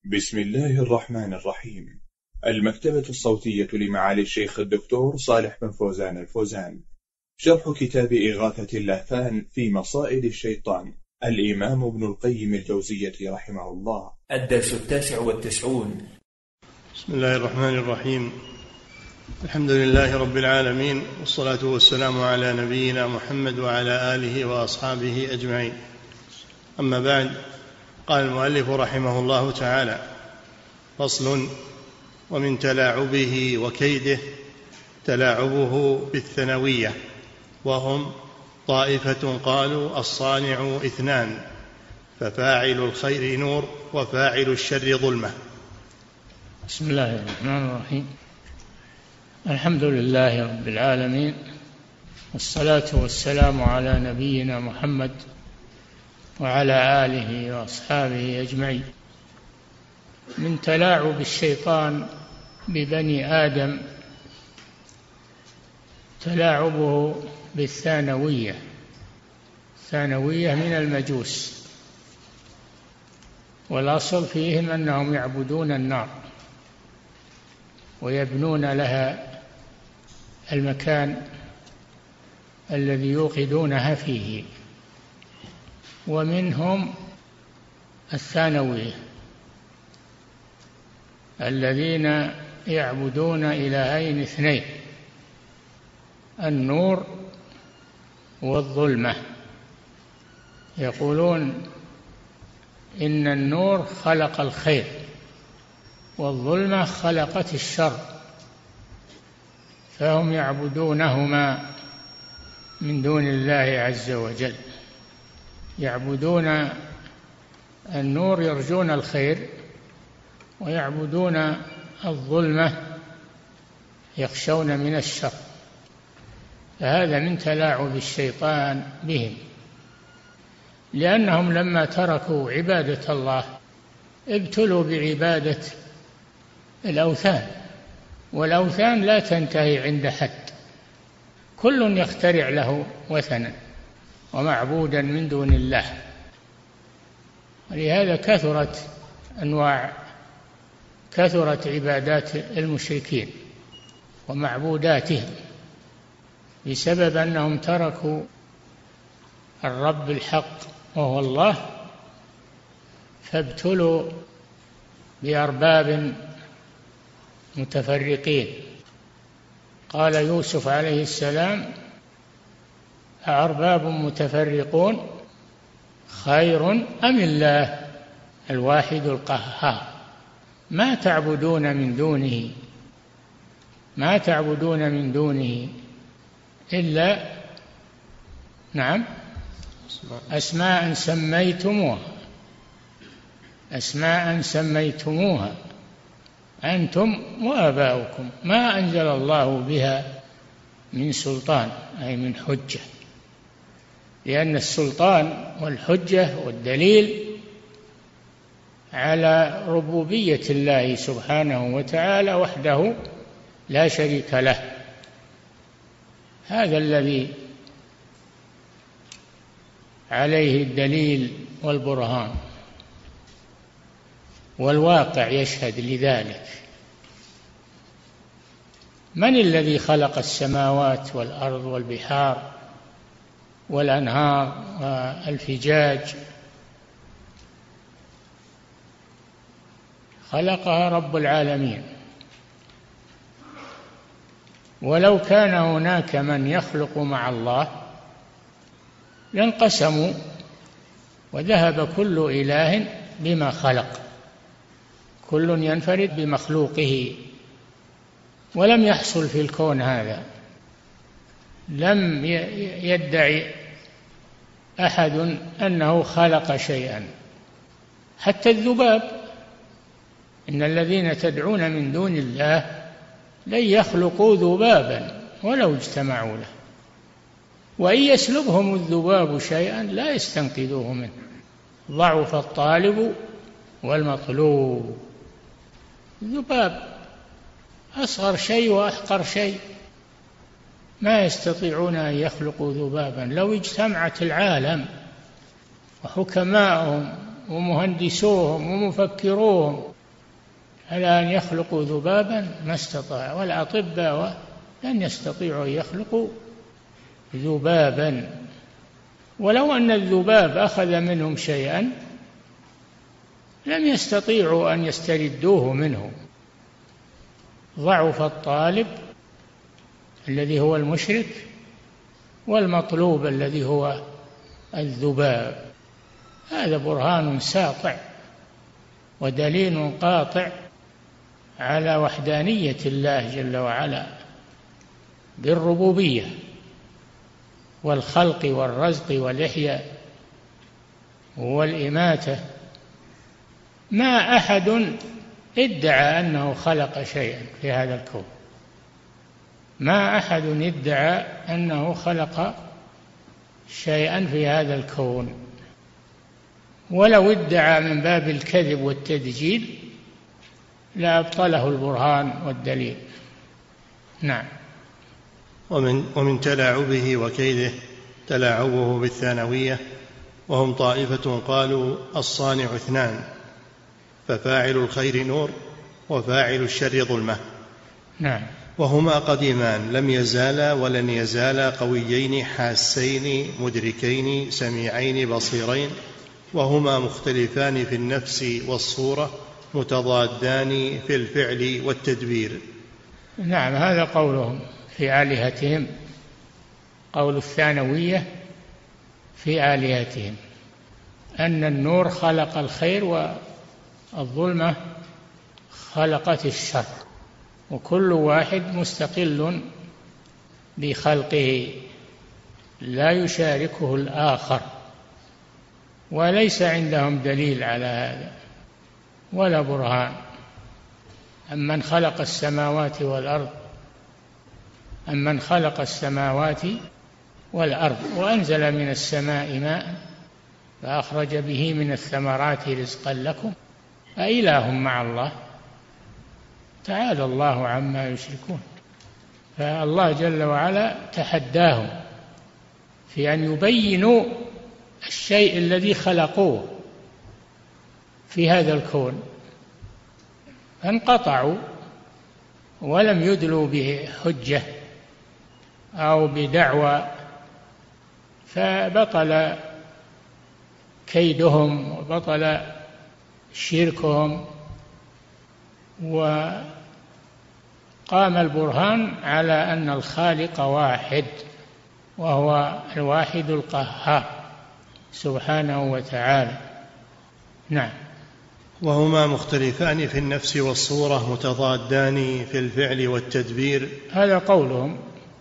بسم الله الرحمن الرحيم. المكتبة الصوتية لمعالي الشيخ الدكتور صالح بن فوزان الفوزان، شرح كتاب إغاثة اللهفان في مصائد الشيطان، الإمام ابن القيم الجوزية رحمه الله. الدرس 99. بسم الله الرحمن الرحيم. الحمد لله رب العالمين، والصلاة والسلام على نبينا محمد وعلى آله وأصحابه أجمعين. أما بعد، قال المؤلف رحمه الله تعالى: فصل: ومن تلاعبه وكيده تلاعبه بالثانوية، وهم طائفة قالوا الصانع اثنان، ففاعل الخير نور وفاعل الشر ظلمة. بسم الله الرحمن الرحيم. الحمد لله رب العالمين، والصلاة والسلام على نبينا محمد وعلى آله وأصحابه أجمعين. من تلاعب الشيطان ببني آدم تلاعبه بالثانوية. الثانوية من المجوس، والأصل فيهم أنهم يعبدون النار ويبنون لها المكان الذي يوقدونها فيه، ومنهم الثانوية الذين يعبدون إلهين اثنين، النور والظلمة. يقولون إن النور خلق الخير والظلمة خلقت الشر، فهم يعبدونهما من دون الله عز وجل. يعبدون النور يرجون الخير، ويعبدون الظلمة يخشون من الشر. فهذا من تلاعب الشيطان بهم، لأنهم لما تركوا عبادة الله ابتلوا بعبادة الأوثان، والأوثان لا تنتهي عند حد، كل يخترع له وثنا ومعبودا من دون الله. ولهذا كثرت عبادات المشركين ومعبوداتهم، بسبب أنهم تركوا الرب الحق وهو الله، فابتلوا بأرباب متفرقين. قال يوسف عليه السلام: أأرباب متفرقون خير أم الله الواحد القهار ما تعبدون من دونه إلا أسماء سميتموها أنتم وآباؤكم ما أنزل الله بها من سلطان، أي من حجة، لأن السلطان والحجة والدليل على ربوبية الله سبحانه وتعالى وحده لا شريك له. هذا الذي عليه الدليل والبرهان، والواقع يشهد لذلك. من الذي خلق السماوات والأرض والبحار والأنهار والفجاج؟ خلقها رب العالمين. ولو كان هناك من يخلق مع الله لانقسموا وذهب كل إله بما خلق، كل ينفرد بمخلوقه، ولم يحصل في الكون هذا. لم يدعي أحد أنه خلق شيئا، حتى الذباب. إن الذين تدعون من دون الله لن يخلقوا ذبابا ولو اجتمعوا له، وإن يسلبهم الذباب شيئا لا يستنقذوه منه، ضعف الطالب والمطلوب. الذباب أصغر شيء وأحقر شيء، ما يستطيعون أن يخلقوا ذبابا. لو اجتمعت العالم وحكماءهم ومهندسوهم ومفكروهم على أن يخلقوا ذبابا ما استطاع، والأطباء لن يستطيعوا أن يخلقوا ذبابا، ولو أن الذباب أخذ منهم شيئا لم يستطيعوا أن يستردوه منه. ضعف الطالب الذي هو المشرك والمطلوب الذي هو الذباب. هذا برهان ساطع ودليل قاطع على وحدانية الله جل وعلا بالربوبية والخلق والرزق والإحياء والإماتة. ما أحد ادعى أنه خلق شيئا في هذا الكون، ما أحد ادعى أنه خلق شيئا في هذا الكون، ولو ادعى من باب الكذب والتدجيل لأبطله البرهان والدليل. نعم. ومن تلاعبه وكيده تلاعبه بالثانوية، وهم طائفة قالوا الصانع اثنان، ففاعل الخير نور وفاعل الشر ظلمة. نعم. وهما قديمان لم يزالا ولن يزالا قويين حاسين مدركين سميعين بصيرين، وهما مختلفان في النفس والصورة متضادان في الفعل والتدبير. نعم، هذا قولهم في آلهتهم، قول الثانوية في آلهتهم، أن النور خلق الخير والظلمة خلقت الشر، وكل واحد مستقل بخلقه لا يشاركه الآخر، وليس عندهم دليل على هذا ولا برهان. أمن خلق السماوات والأرض، أمن خلق السماوات والأرض وأنزل من السماء ماء فأخرج به من الثمرات رزقا لكم أإله مع الله، تعالى الله عما يشركون. فالله جل وعلا تحداهم في أن يبينوا الشيء الذي خلقوه في هذا الكون، فانقطعوا ولم يدلوا بحجة أو بدعوى، فبطل كيدهم وبطل شركهم، وقام البرهان على أن الخالق واحد، وهو الواحد القهار سبحانه وتعالى. نعم. وهما مختلفان في النفس والصورة متضادان في الفعل والتدبير. هذا قولهم،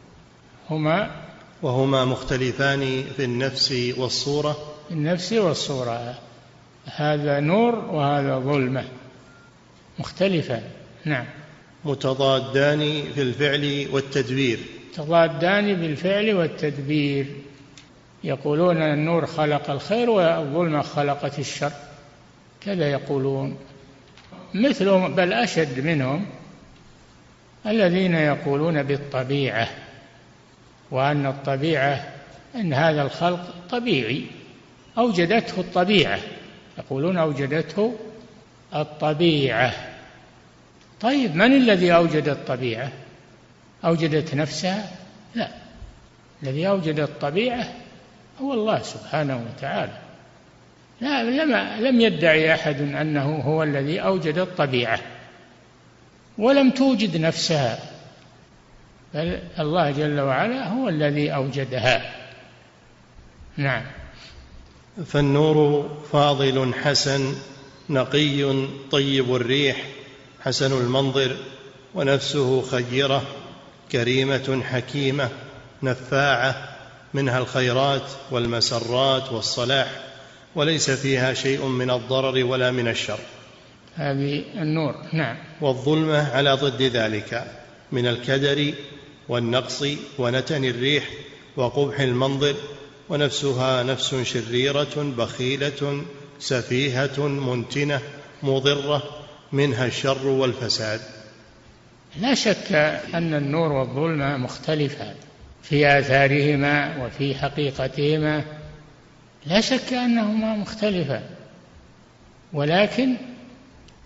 وهما مختلفان في النفس والصورة، النفس والصورة، هذا نور وهذا ظلمة، مختلفان. نعم. متضادان في الفعل والتدبير، متضادان بالفعل والتدبير، يقولون النور خلق الخير والظلمة خلقت الشر، كذا يقولون. مثلهم بل أشد منهم الذين يقولون بالطبيعة، وأن الطبيعة أن هذا الخلق طبيعي أوجدته الطبيعة، يقولون أوجدته الطبيعة. طيب من الذي أوجد الطبيعة؟ أوجدت نفسها؟ لا، الذي أوجد الطبيعة هو الله سبحانه وتعالى. لم يدعي أحد أنه هو الذي أوجد الطبيعة، ولم توجد نفسها، بل الله جل وعلا هو الذي أوجدها. نعم. فالنور فاضل حسن نقي طيب الريح حسن المنظر، ونفسه خيرة كريمة حكيمة نفاعة، منها الخيرات والمسرات والصلاح، وليس فيها شيء من الضرر ولا من الشر. هذه النور. نعم. والظلمة على ضد ذلك من الكدر والنقص ونتن الريح وقبح المنظر، ونفسها نفس شريرة بخيلة سفيهة منتنة مضرة، منها الشر والفساد. لا شك أن النور والظلمة مختلفان في آثارهما وفي حقيقتهما، لا شك أنهما مختلفان، ولكن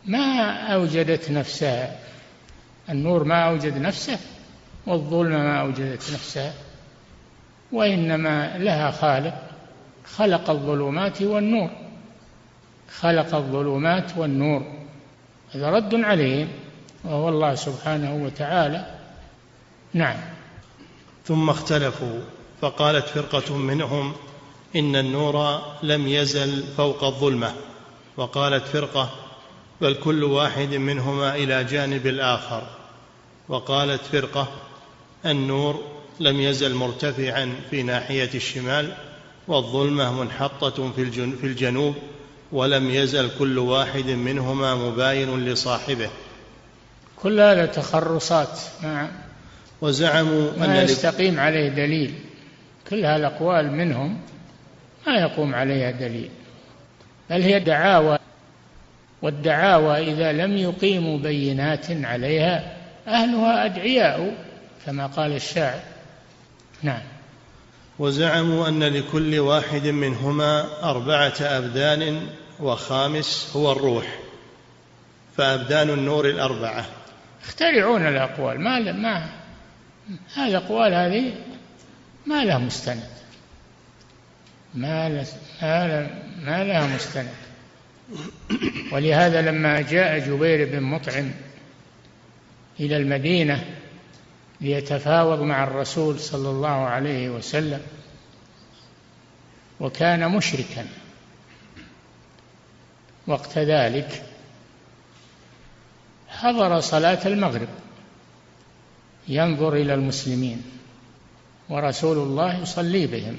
ما أوجدت نفسها، النور ما أوجد نفسه، والظلمة ما أوجدت نفسها، وإنما لها خالق خلق الظلمات والنور، خلق الظلمات والنور. هذا رد عليهم وهو الله سبحانه وتعالى. نعم. ثم اختلفوا، فقالت فرقة منهم إن النور لم يزل فوق الظلمة، وقالت فرقة بل كل واحد منهما إلى جانب الآخر، وقالت فرقة النور لم يزل مرتفعا في ناحية الشمال، والظلمة منحطة في الجنوب، ولم يزل كل واحد منهما مباين لصاحبه. كل هذا تخرصات وزعموا ما يستقيم عليه دليل، كل هالأقوال منهم ما يقوم عليها دليل، بل هي دعاوى، والدعاوى إذا لم يقيموا بينات عليها أهلها أدعياء كما قال الشاعر. نعم. وزعموا أن لكل واحد منهما 4 أبدان وخامس هو الروح، فأبدان النور 4. اخترعون الأقوال، ما هذه الأقوال هذه ما لها مستند، ما لها مستند. ولهذا لما جاء جبير بن مطعم إلى المدينة ليتفاوض مع الرسول صلى الله عليه وسلم، وكان مشركا وقت ذلك، حضر صلاة المغرب ينظر إلى المسلمين ورسول الله يصلي بهم،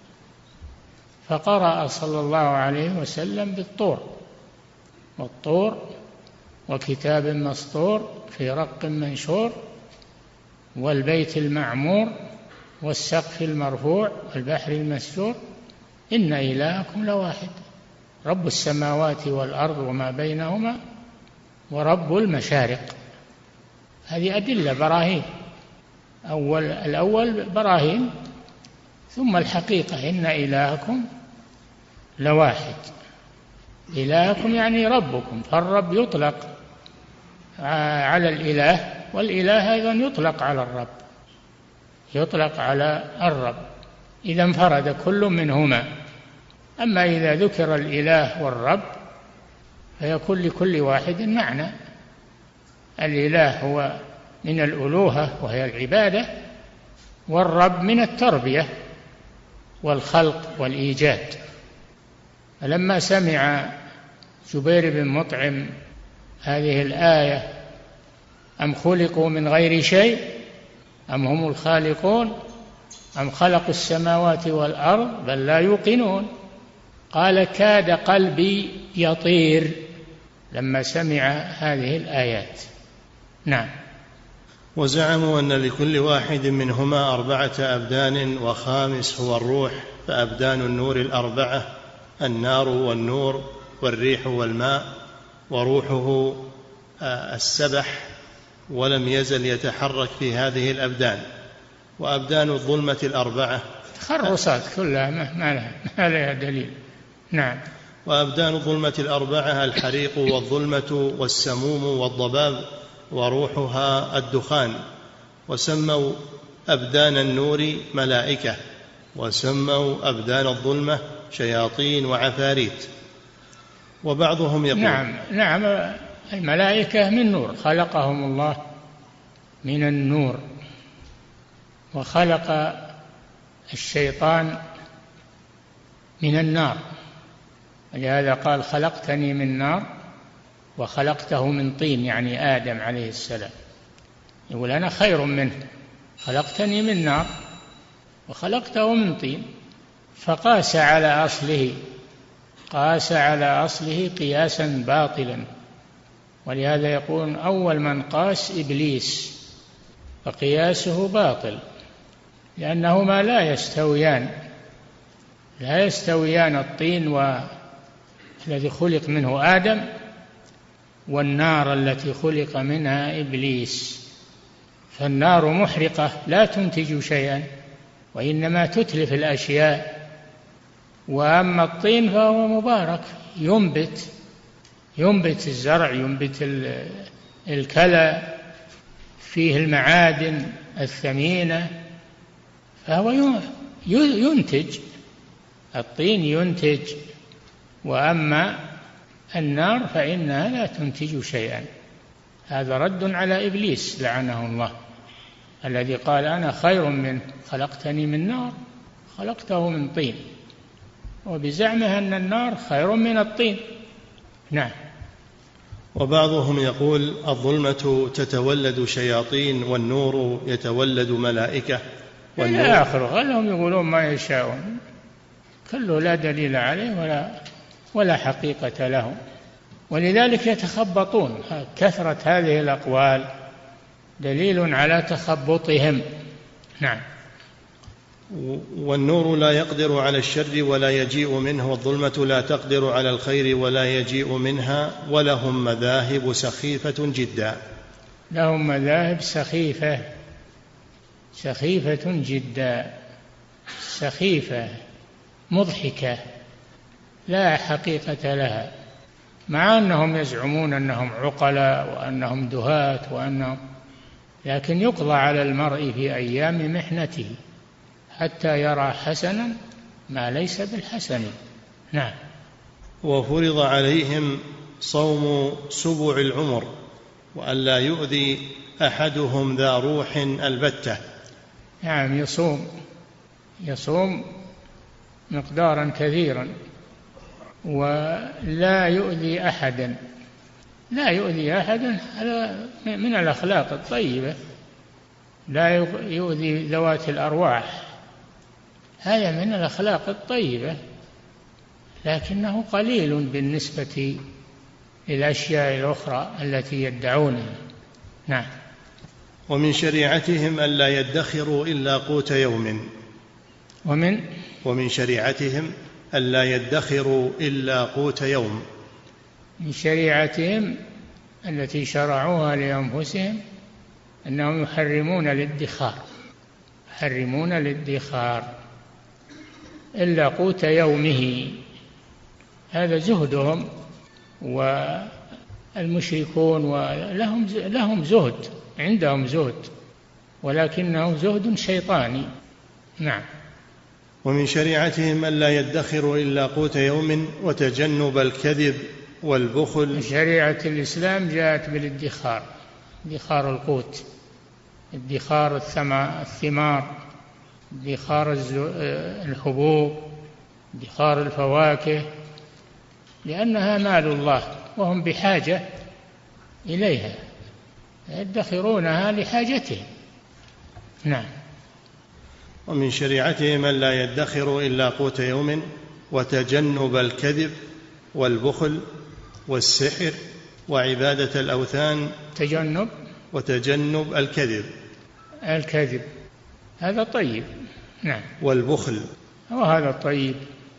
فقرأ صلى الله عليه وسلم بالطور، والطور وكتاب مسطور في رق منشور، والبيت المعمور والسقف المرفوع والبحر المسجور، إن إلهكم لواحد رب السماوات والأرض وما بينهما ورب المشارق. هذه أدلة براهين، الأول براهين، ثم الحقيقة إن إلهكم لواحد. إلهكم يعني ربكم، فالرب يطلق على الإله، والإله أيضا يطلق على الرب، يطلق على الرب إذا انفرد كل منهما. أما إذا ذكر الإله والرب فيكون لكل واحد معنى. الإله هو من الألوهة وهي العبادة، والرب من التربية والخلق والإيجاد. فلما سمع جبير بن مطعم هذه الآية أم خلقوا من غير شيء أم هم الخالقون أم خلقوا السماوات والأرض بل لا يوقنون، قال كاد قلبي يطير لما سمع هذه الآيات. نعم. وزعموا أن لكل واحد منهما 4 أبدان وخامس هو الروح، فأبدان النور 4 النار والنور والريح والماء، وروحه السبح، ولم يزل يتحرك في هذه الأبدان. وأبدان الظلمة 4 تخرصات كلها ما لها دليل. نعم. وأبدان الظلمة 4 الحريق والظلمة والسموم والضباب، وروحها الدخان. وسموا أبدان النور ملائكة، وسموا أبدان الظلمة شياطين وعفاريت. وبعضهم يقول نعم الملائكة من نور، خلقهم الله من النور، وخلق الشيطان من النار، ولهذا قال خلقتني من نار وخلقته من طين، يعني آدم عليه السلام، يقول أنا خير منه، خلقتني من نار وخلقته من طين. فقاس على أصله قياسا باطلا، ولهذا يقول أول من قاس إبليس، فقياسه باطل، لأنهما لا يستويان الطين الذي خلق منه آدم والنار التي خلق منها إبليس. فالنار محرقة لا تنتج شيئا وإنما تتلف الأشياء، وأما الطين فهو مبارك ينبت ينبت الزرع، ينبت الكلى، فيه المعادن الثمينة، فهو ينتج، الطين ينتج. وأما النار فإنها لا تنتج شيئا. هذا رد على إبليس لعنه الله، الذي قال أنا خير منه، خلقتني من نار خلقته من طين، وبزعمه أن النار خير من الطين. نعم. وبعضهم يقول الظلمة تتولد شياطين والنور يتولد ملائكة إلى آخره، لهم يقولون ما يشاءون، كله لا دليل عليه ولا حقيقة له، ولذلك يتخبطون. كثرة هذه الأقوال دليل على تخبطهم. نعم. والنور لا يقدر على الشر ولا يجيء منه، والظلمة لا تقدر على الخير ولا يجيء منها، ولهم مذاهب سخيفة جدا. لهم مذاهب سخيفة جدا، سخيفة مضحكة لا حقيقة لها، مع أنهم يزعمون أنهم عقلاء وأنهم دهاة لكن يقضى على المرء في أيام محنته حتى يرى حسنا ما ليس بالحسن. نعم. وفرض عليهم صوم سبع العمر، وأن لا يؤذي أحدهم ذا روح البتة. نعم، يصوم مقدارا كثيرا ولا يؤذي أحدا. لا يؤذي أحدا، هذا من الأخلاق الطيبة. لا يؤذي ذوات الأرواح، هذا من الأخلاق الطيبة، لكنه قليل بالنسبة للأشياء الأخرى التي يدعونها. نعم. ومن شريعتهم ألا يدخروا إلا قوت يوم. ومن شريعتهم ألا يدخروا إلا قوت يوم. من شريعتهم التي شرعوها لأنفسهم أنهم يحرمون الادخار إلا قوت يومه. هذا زهدهم، والمشركون لهم زهد، عندهم زهد، ولكنه زهد شيطاني. نعم. ومن شريعتهم ألا يدخروا إلا قوت يوم وتجنب الكذب والبخل. شريعة الإسلام جاءت بالادخار، ادخار القوت، ادخار الثمار، ادخار الحبوب، ادخار الفواكه، لأنها مال الله وهم بحاجة إليها، يدخرونها لحاجتهم. نعم. ومن شريعتهم ألا يدخروا إلا قوت يوم وتجنب الكذب والبخل والسحر وعبادة الأوثان. وتجنب الكذب هذا طيب. نعم. والبخل وهذا طيب.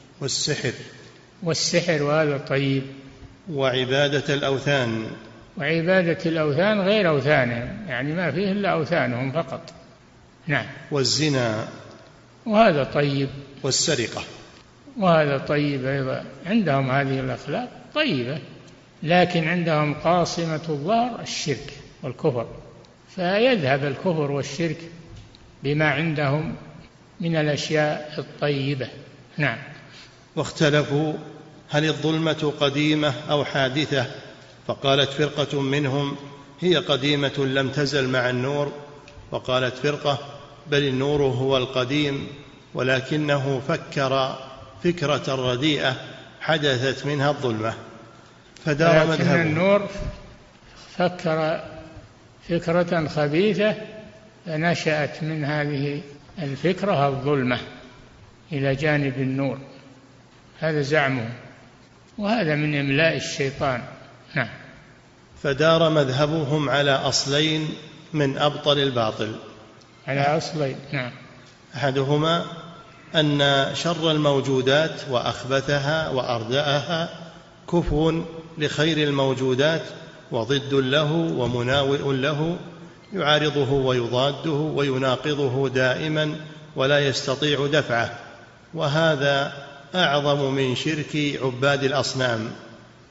والسحر وهذا طيب. وعبادة الأوثان غير أوثانهم، يعني ما فيه إلا أوثانهم فقط. نعم. والزنا وهذا طيب. والسرقة وهذا طيب أيضا. عندهم هذه الأخلاق طيبة، لكن عندهم قاصمة الظهر الشرك والكفر، فيذهب الكفر والشرك بما عندهم من الأشياء الطيبة. نعم. واختلفوا هل الظلمة قديمة أو حادثة، فقالت فرقة منهم هي قديمة لم تزل مع النور، وقالت فرقة بل النور هو القديم ولكنه فكر فكرة رديئة حدثت منها الظلمة فدار مذهبه. لكن النور فكر فكرة خبيثة فنشأت من هذه الفكرة الظلمة إلى جانب النور، هذا زعمه، وهذا من إملاء الشيطان. نعم. فدار مذهبهم على أصلين من أبطل الباطل. على أصلين. نعم. أحدهما أن شر الموجودات وأخبثها وأردأها كفو لخير الموجودات وضد له ومناوئ له، يعارضه ويضاده ويناقضه دائما ولا يستطيع دفعه، وهذا أعظم من شرك عباد الأصنام.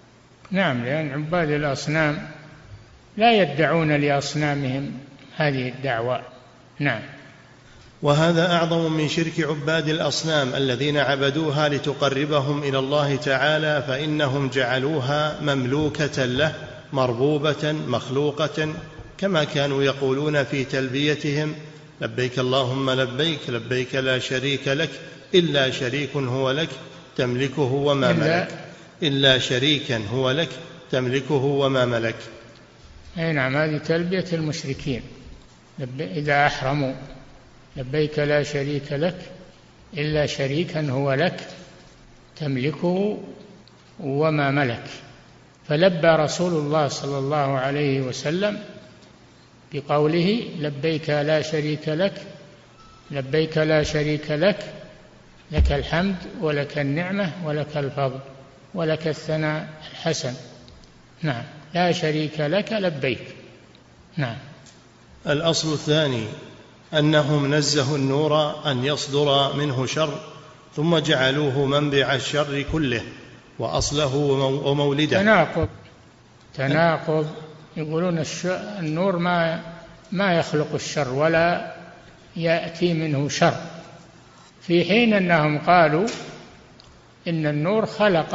نعم، لأن عباد الأصنام لا يدعون لأصنامهم هذه الدعوة. نعم. وهذا أعظم من شرك عباد الأصنام الذين عبدوها لتقربهم إلى الله تعالى، فإنهم جعلوها مملوكة له مربوبة مخلوقة، كما كانوا يقولون في تلبيتهم: لبيك اللهم لبيك، لبيك لا شريك لك إلا شريك هو لك تملكه وما ملك، إلا شريكا هو لك تملكه وما ملك. أي نعم، هذه تلبية المشركين إذا أحرموا: لبيك لا شريك لك إلا شريكا هو لك تملكه وما ملك. فلبى رسول الله صلى الله عليه وسلم بقوله: لبيك لا شريك لك، لبيك لا شريك لك، لك الحمد ولك النعمة ولك الفضل ولك الثناء الحسن. نعم، لا شريك لك لبيك. نعم. الأصل الثاني أنهم نزهوا النور أن يصدر منه شر، ثم جعلوه منبع الشر كله وأصله ومولده. تناقض. يقولون النور ما يخلق الشر ولا يأتي منه شر، في حين أنهم قالوا إن النور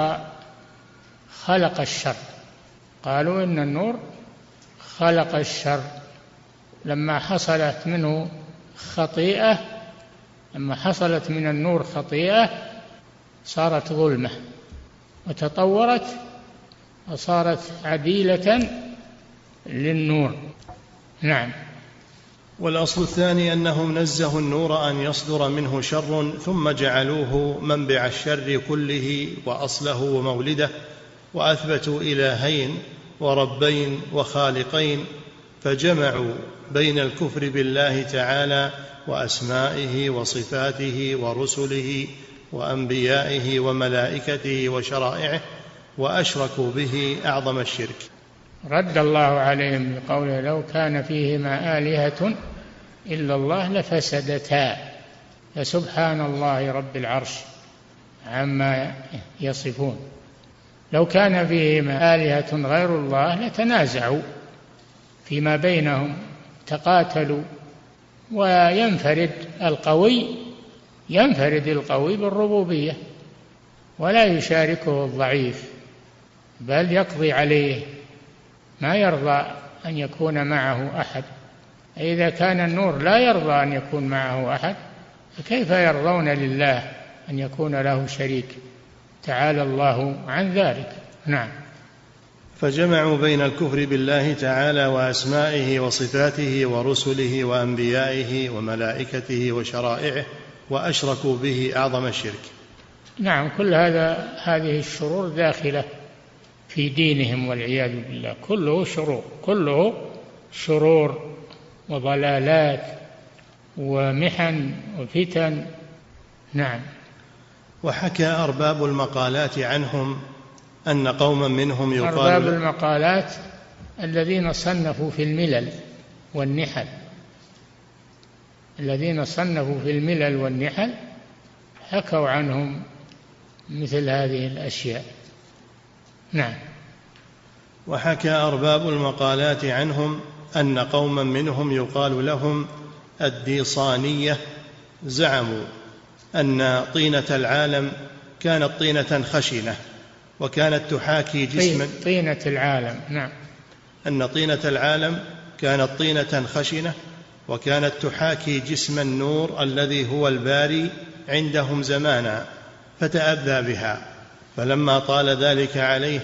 خلق الشر. قالوا إن النور خلق الشر لما حصلت منه خطيئة، لما حصلت من النور خطيئة صارت ظلمة وتطورت وصارت عديلة للنور. نعم. والأصل الثاني أنهم نزهوا النور أن يصدر منه شر، ثم جعلوه منبع الشر كله وأصله ومولده، وأثبتوا إلهين وربين وخالقين، فجمعوا بين الكفر بالله تعالى وأسمائه وصفاته ورسله وأنبيائه وملائكته وشرائعه، وأشركوا به أعظم الشرك. رد الله عليهم بقوله: لو كان فيهما آلهة إلا الله لفسدتا، فسبحان الله رب العرش عما يصفون. لو كان فيهما آلهة غير الله لتنازعوا فيما بينهم، تقاتلوا، وينفرد القوي بالربوبية ولا يشاركه الضعيف، بل يقضي عليه، ما يرضى أن يكون معه أحد. إذا كان النور لا يرضى أن يكون معه أحد، فكيف يرضون لله أن يكون له شريك؟ تعالى الله عن ذلك. نعم. فجمعوا بين الكفر بالله تعالى وأسمائه وصفاته ورسله وأنبيائه وملائكته وشرائعه، وأشركوا به أعظم الشرك. نعم، كل هذه الشرور داخلة في دينهم والعياذ بالله، كله شرور وضلالات ومحن وفتن. نعم. وحكى أرباب المقالات عنهم أن قوما منهم يقال أرباب المقالات الذين صنفوا في الملل والنحل، الذين صنفوا في الملل والنحل حكوا عنهم مثل هذه الأشياء. نعم. وحكى أرباب المقالات عنهم أن قوما منهم يقال لهم الديصانية زعموا أن طينة العالم كانت طينة خشنة، وكانت تحاكي جسما طينة العالم. نعم. أن طينة العالم كانت طينة خشنة، وكانت تحاكي جسم النور الذي هو الباري عندهم زمانا، فتأذى بها، فلما طال ذلك عليه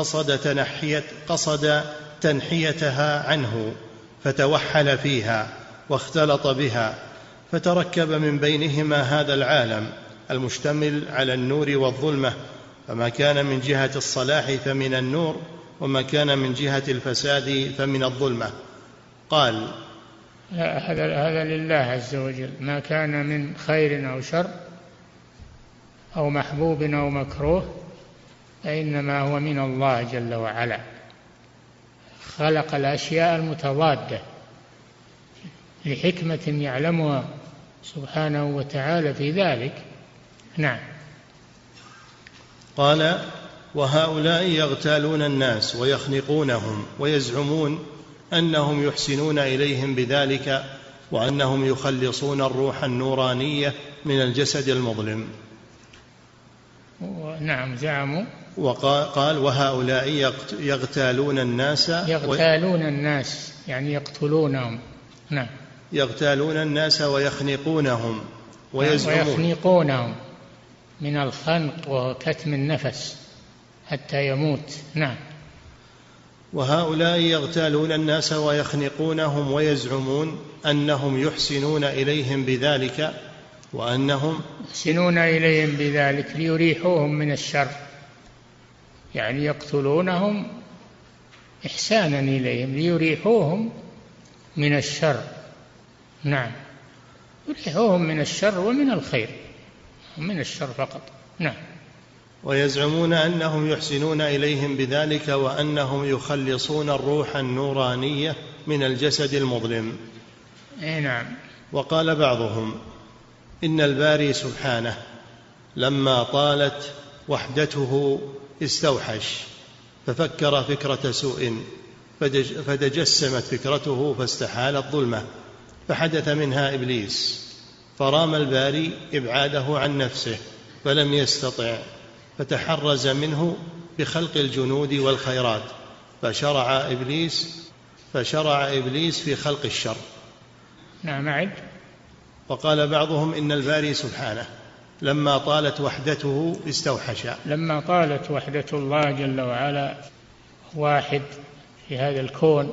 قصد تنحيتها عنه، فتوحل فيها واختلط بها، فتركب من بينهما هذا العالم المشتمل على النور والظلمة، فما كان من جهة الصلاح فمن النور، وما كان من جهة الفساد فمن الظلمة. قال: هذا لله عز وجل، ما كان من خير أو شر أو محبوب أو مكروه فإنما هو من الله جل وعلا، خلق الأشياء المتضادة لحكمة يعلمها سبحانه وتعالى في ذلك. نعم. قال: وهؤلاء يغتالون الناس ويخنقونهم ويزعمون أنهم يحسنون إليهم بذلك وأنهم يخلصون الروح النورانية من الجسد المظلم. نعم زعموا. وقال وهؤلاء يغتالون الناس يعني يقتلونهم. نعم يغتالون الناس ويخنقونهم ويزعمون من الخنق وكتم النفس حتى يموت. نعم. وهؤلاء يغتالون الناس ويخنقونهم ويزعمون أنهم يحسنون إليهم بذلك وأنهم يحسنون إليهم بذلك ليريحوهم من الشر، يعني يقتلونهم إحسانا إليهم ليريحوهم من الشر. نعم يريحوهم من الشر ومن الخير، من الشر فقط. نعم. ويزعمون أنهم يحسنون إليهم بذلك وأنهم يخلصون الروح النورانية من الجسد المظلم. نعم. وقال بعضهم إن الباري سبحانه لما طالت وحدته استوحش ففكر فكرة سوء فتجسمت فكرته فاستحالت ظلمة فحدث منها إبليس، فرام الباري إبعاده عن نفسه فلم يستطع، فتحرز منه بخلق الجنود والخيرات، فشرع إبليس في خلق الشر. نعم أعد. وقال بعضهم إن الباري سبحانه لما طالت وحدته استوحش. لما طالت وحدة الله جل وعلا واحد في هذا الكون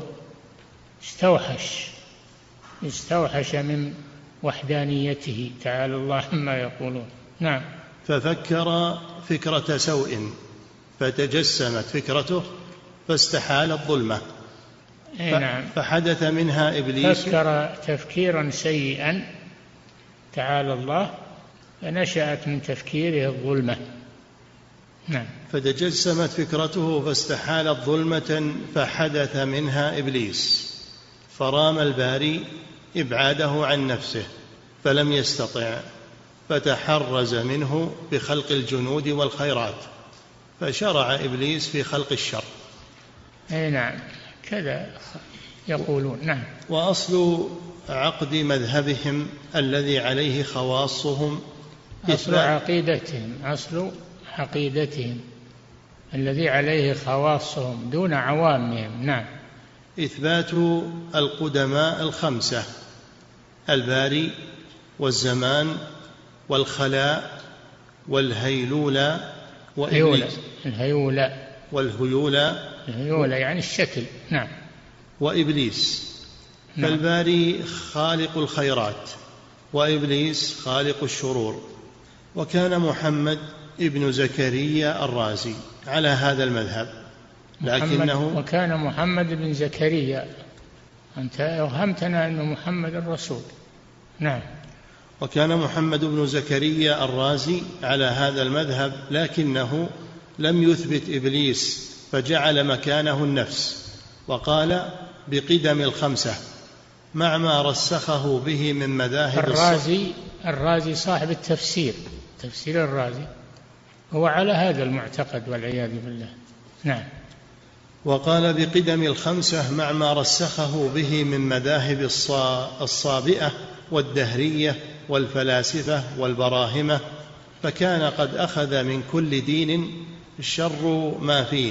استوحش من وحدانيته تعالى الله عما يقولون. نعم. ففكر فكرة سوء فتجسمت فكرته فاستحال الظلمة. نعم. فحدث منها إبليس، فكر تفكيرا سيئا تعالى الله فنشأت من تفكيره الظلمة. نعم. فتجسمت فكرته فاستحالت ظلمة فحدث منها إبليس، فرام الباري إبعاده عن نفسه فلم يستطع، فتحرز منه بخلق الجنود والخيرات، فشرع إبليس في خلق الشر. نعم كذا يقولون. نعم. وأصل عقد مذهبهم الذي عليه خواصهم أصل عقيدتهم الذي عليه خواصهم دون عوامهم. نعم. إثبات القدماء الخمسة: الباري والزمان والخلاء والهيلولة الهيولة يعني الشكل. نعم. وإبليس. نعم. فالباري خالق الخيرات وإبليس خالق الشرور. وكان محمد ابن زكريا الرازي على هذا المذهب، وكان محمد بن زكريا، أنت أوهمتنا أنه محمد الرسول. نعم. وكان محمد بن زكريا الرازي على هذا المذهب، لكنه لم يثبت إبليس فجعل مكانه النفس، وقال بقدم الخمسة مع ما رسخه به من مذاهب الرازي صاحب تفسير الرازي هو على هذا المعتقد والعياذ بالله. نعم. وقال بقدم الخمسة مع ما رسخه به من مذاهب الصابئة والدهرية والفلاسفة والبراهمة، فكان قد أخذ من كل دين شر ما فيه،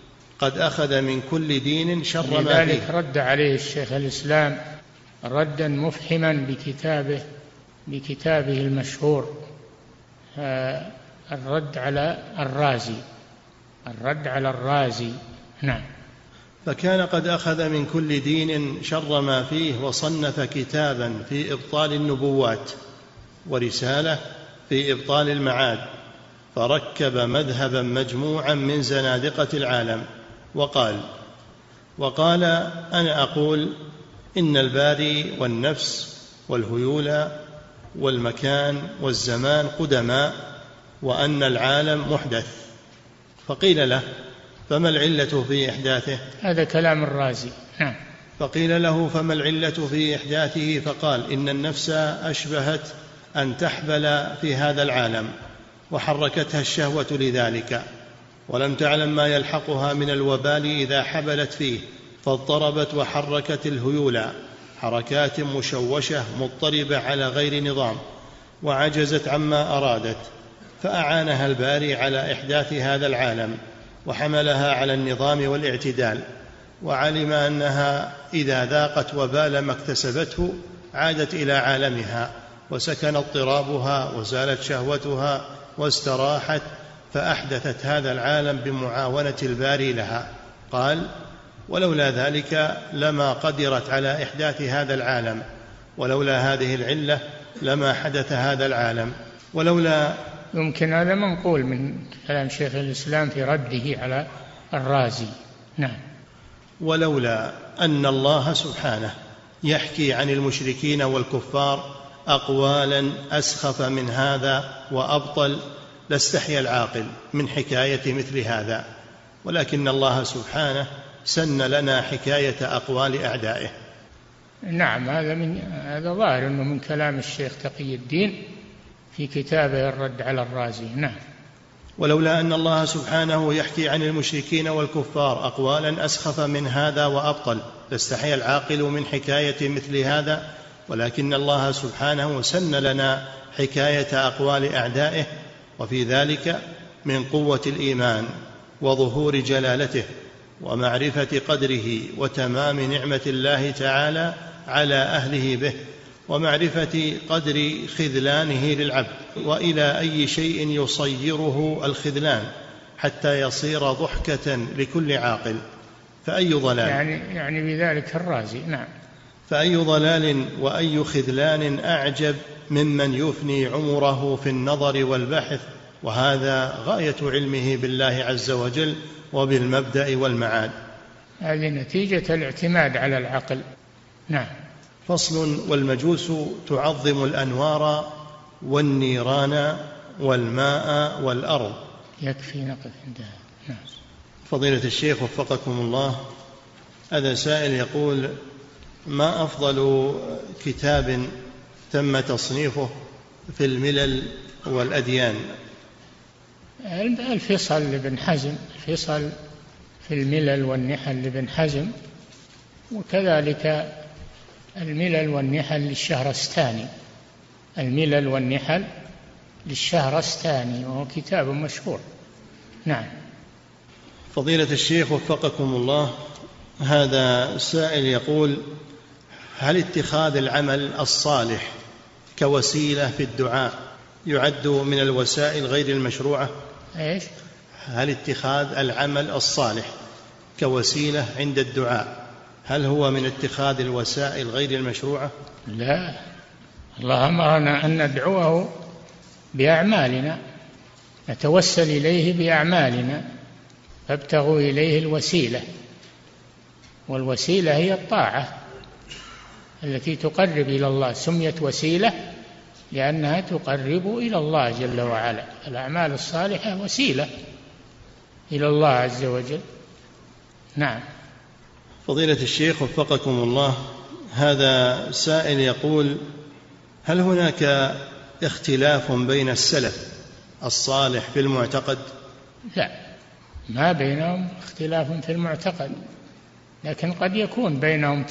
لذلك رد عليه الشيخ الإسلام ردا مفحما بكتابه المشهور الرد على الرازي. نعم. فكان قد أخذ من كل دين شر ما فيه، وصنف كتابا في إبطال النبوات ورسالة في إبطال المعاد، فركب مذهبا مجموعا من زنادقة العالم، وقال أنا أقول إن الباري والنفس والهيولى والمكان والزمان قدماء، وأن العالم محدث. فقيل له فما العلة في إحداثه؟ هذا كلام الرازي. نعم. فقيل له فما العلة في إحداثه؟ فقال إن النفس أشبهت أن تحبل في هذا العالم وحركتها الشهوة لذلك، ولم تعلم ما يلحقها من الوبال إذا حبلت فيه، فاضطربت وحركت الهيولا حركات مشوشة مضطربة على غير نظام، وعجزت عما أرادت، فأعانها الباري على إحداث هذا العالم وحملها على النظام والاعتدال، وعلم أنها إذا ذاقت وبال ما اكتسبته عادت إلى عالمها وسكن اضطرابها وزالت شهوتها واستراحت، فأحدثت هذا العالم بمعاونة الباري لها. قال: ولولا ذلك لما قدرت على إحداث هذا العالم، ولولا هذه العلة لما حدث هذا العالم، ولولا. يمكن هذا منقول من كلام شيخ الإسلام في رده على الرازي. نعم. ولولا أن الله سبحانه يحكي عن المشركين والكفار أقوالا أسخف من هذا وأبطل لاستحيا العاقل من حكاية مثل هذا، ولكن الله سبحانه سن لنا حكاية أقوال أعدائه. نعم، هذا ظاهر أنه من كلام الشيخ تقي الدين في كتابه الرد على الرازي. نعم. ولولا أن الله سبحانه يحكي عن المشركين والكفار أقوالا أسخف من هذا وأبطل لاستحيا العاقل من حكاية مثل هذا، ولكن الله سبحانه سن لنا حكاية أقوال أعدائه، وفي ذلك من قوة الإيمان وظهور جلالته ومعرفة قدره وتمام نعمة الله تعالى على أهله به، ومعرفة قدر خذلانه للعبد، وإلى أي شيء يصيره الخذلان حتى يصير ضحكة لكل عاقل. فأي ضلال يعني بذلك الرازي. نعم. فأي ضلال وأي خذلان أعجب ممن يفني عمره في النظر والبحث، وهذا غاية علمه بالله عز وجل وبالمبدأ والمعاد. هذه نتيجة الاعتماد على العقل. نعم. فصل: والمجوس تعظم الأنوار والنيران والماء والأرض. يكفي نقف عندها. نعم. فضيلة الشيخ وفقكم الله، هذا سائل يقول: ما أفضل كتاب تم تصنيفه في الملل والأديان؟ الفصل لابن حزم، الفصل في الملل والنحل لابن حزم، وكذلك الملل والنحل للشهرستاني. الملل والنحل للشهرستاني، وهو كتاب مشهور. نعم. فضيلة الشيخ وفقكم الله، هذا سائل يقول: هل اتخاذ العمل الصالح كوسيلة في الدعاء يعد من الوسائل غير المشروعة؟ إيش؟ هل اتخاذ العمل الصالح كوسيلة عند الدعاء هل هو من اتخاذ الوسائل غير المشروعة؟ لا، الله أمرنا أن ندعوه بأعمالنا، نتوسل إليه بأعمالنا، فابتغوا إليه الوسيلة، والوسيلة هي الطاعة التي تقرب إلى الله، سميت وسيلة لأنها تقرب إلى الله جل وعلا. الأعمال الصالحة وسيلة إلى الله عز وجل. نعم. فضيلة الشيخ وفقكم الله، هذا سائل يقول: هل هناك اختلاف بين السلف الصالح في المعتقد؟ لا، ما بينهم اختلاف في المعتقد، لكن قد يكون بينهم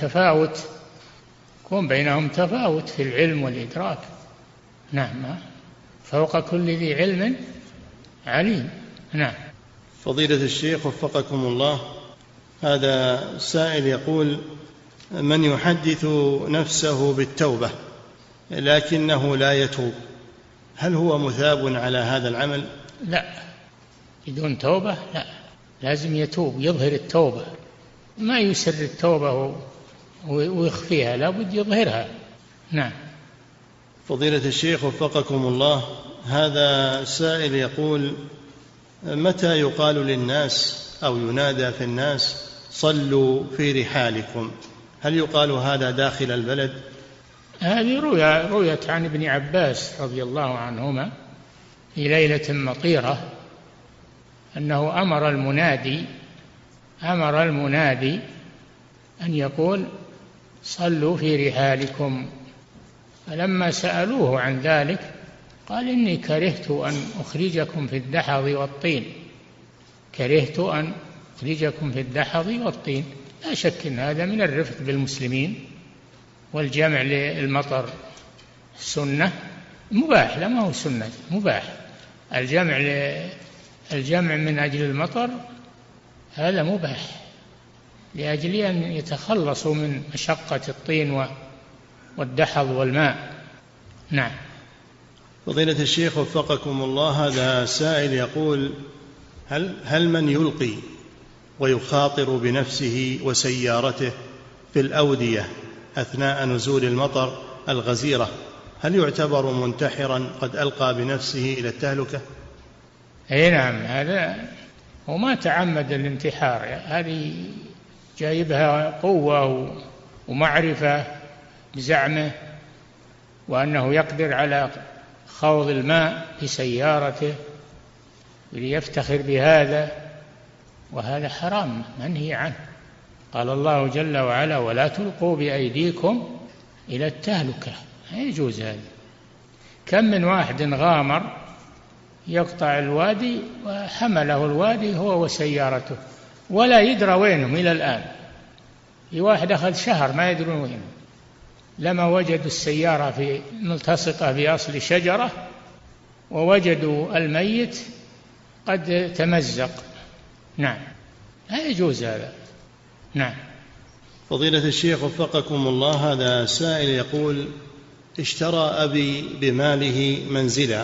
تفاوت في العلم والإدراك. نعم، فوق كل ذي علم عليم. نعم. فضيلة الشيخ وفقكم الله، هذا سائل يقول: من يحدث نفسه بالتوبة لكنه لا يتوب، هل هو مثاب على هذا العمل؟ لا، بدون توبة لا، لازم يتوب، يظهر التوبة، ما يسر التوبة ويخفيها، لا بد يظهرها. نعم. فضيلة الشيخ وفقكم الله، هذا سائل يقول: متى يقال للناس أو ينادى في الناس صلوا في رحالكم؟ هل يقال هذا داخل البلد؟ هذه رويت عن ابن عباس رضي الله عنهما في ليلة مطيرة أنه أمر المنادي أن يقول صلوا في رحالكم، فلما سألوه عن ذلك قال: إني كرهت أن أخرجكم في الدحض والطين، كرهت أن أخرجكم في الدحض والطين. لا شك أن هذا من الرفق بالمسلمين، والجمع للمطر سنة مباح، لا ما هو سنة، مباح. الجمع من أجل المطر هذا مباح، لأجل أن يتخلصوا من مشقة الطين والدحض والماء. نعم. فضيلة الشيخ وفقكم الله، هذا سائل يقول: هل من يلقي ويخاطر بنفسه وسيارته في الأودية أثناء نزول المطر الغزيرة هل يعتبر منتحرا قد ألقى بنفسه إلى التهلكة؟ أي نعم، هذا وما تعمد الانتحار، هذه جايبها قوة ومعرفة بزعمه وأنه يقدر على خوض الماء بسيارته ليفتخر بهذا، وهذا حرام منهي عنه. قال الله جل وعلا: ولا تلقوا بأيديكم إلى التهلكة. لا يجوز هذا. كم من واحد غامر يقطع الوادي وحمله الوادي هو وسيارته ولا يدرى وينهم إلى الآن. في واحد أخذ شهر ما يدرون وينهم، لما وجدوا السيارة ملتصقة بأصل شجرة ووجدوا الميت قد تمزق. نعم، لا يجوز هذا. نعم. فضيلة الشيخ وفقكم الله، هذا سائل يقول: اشترى أبي بماله منزلا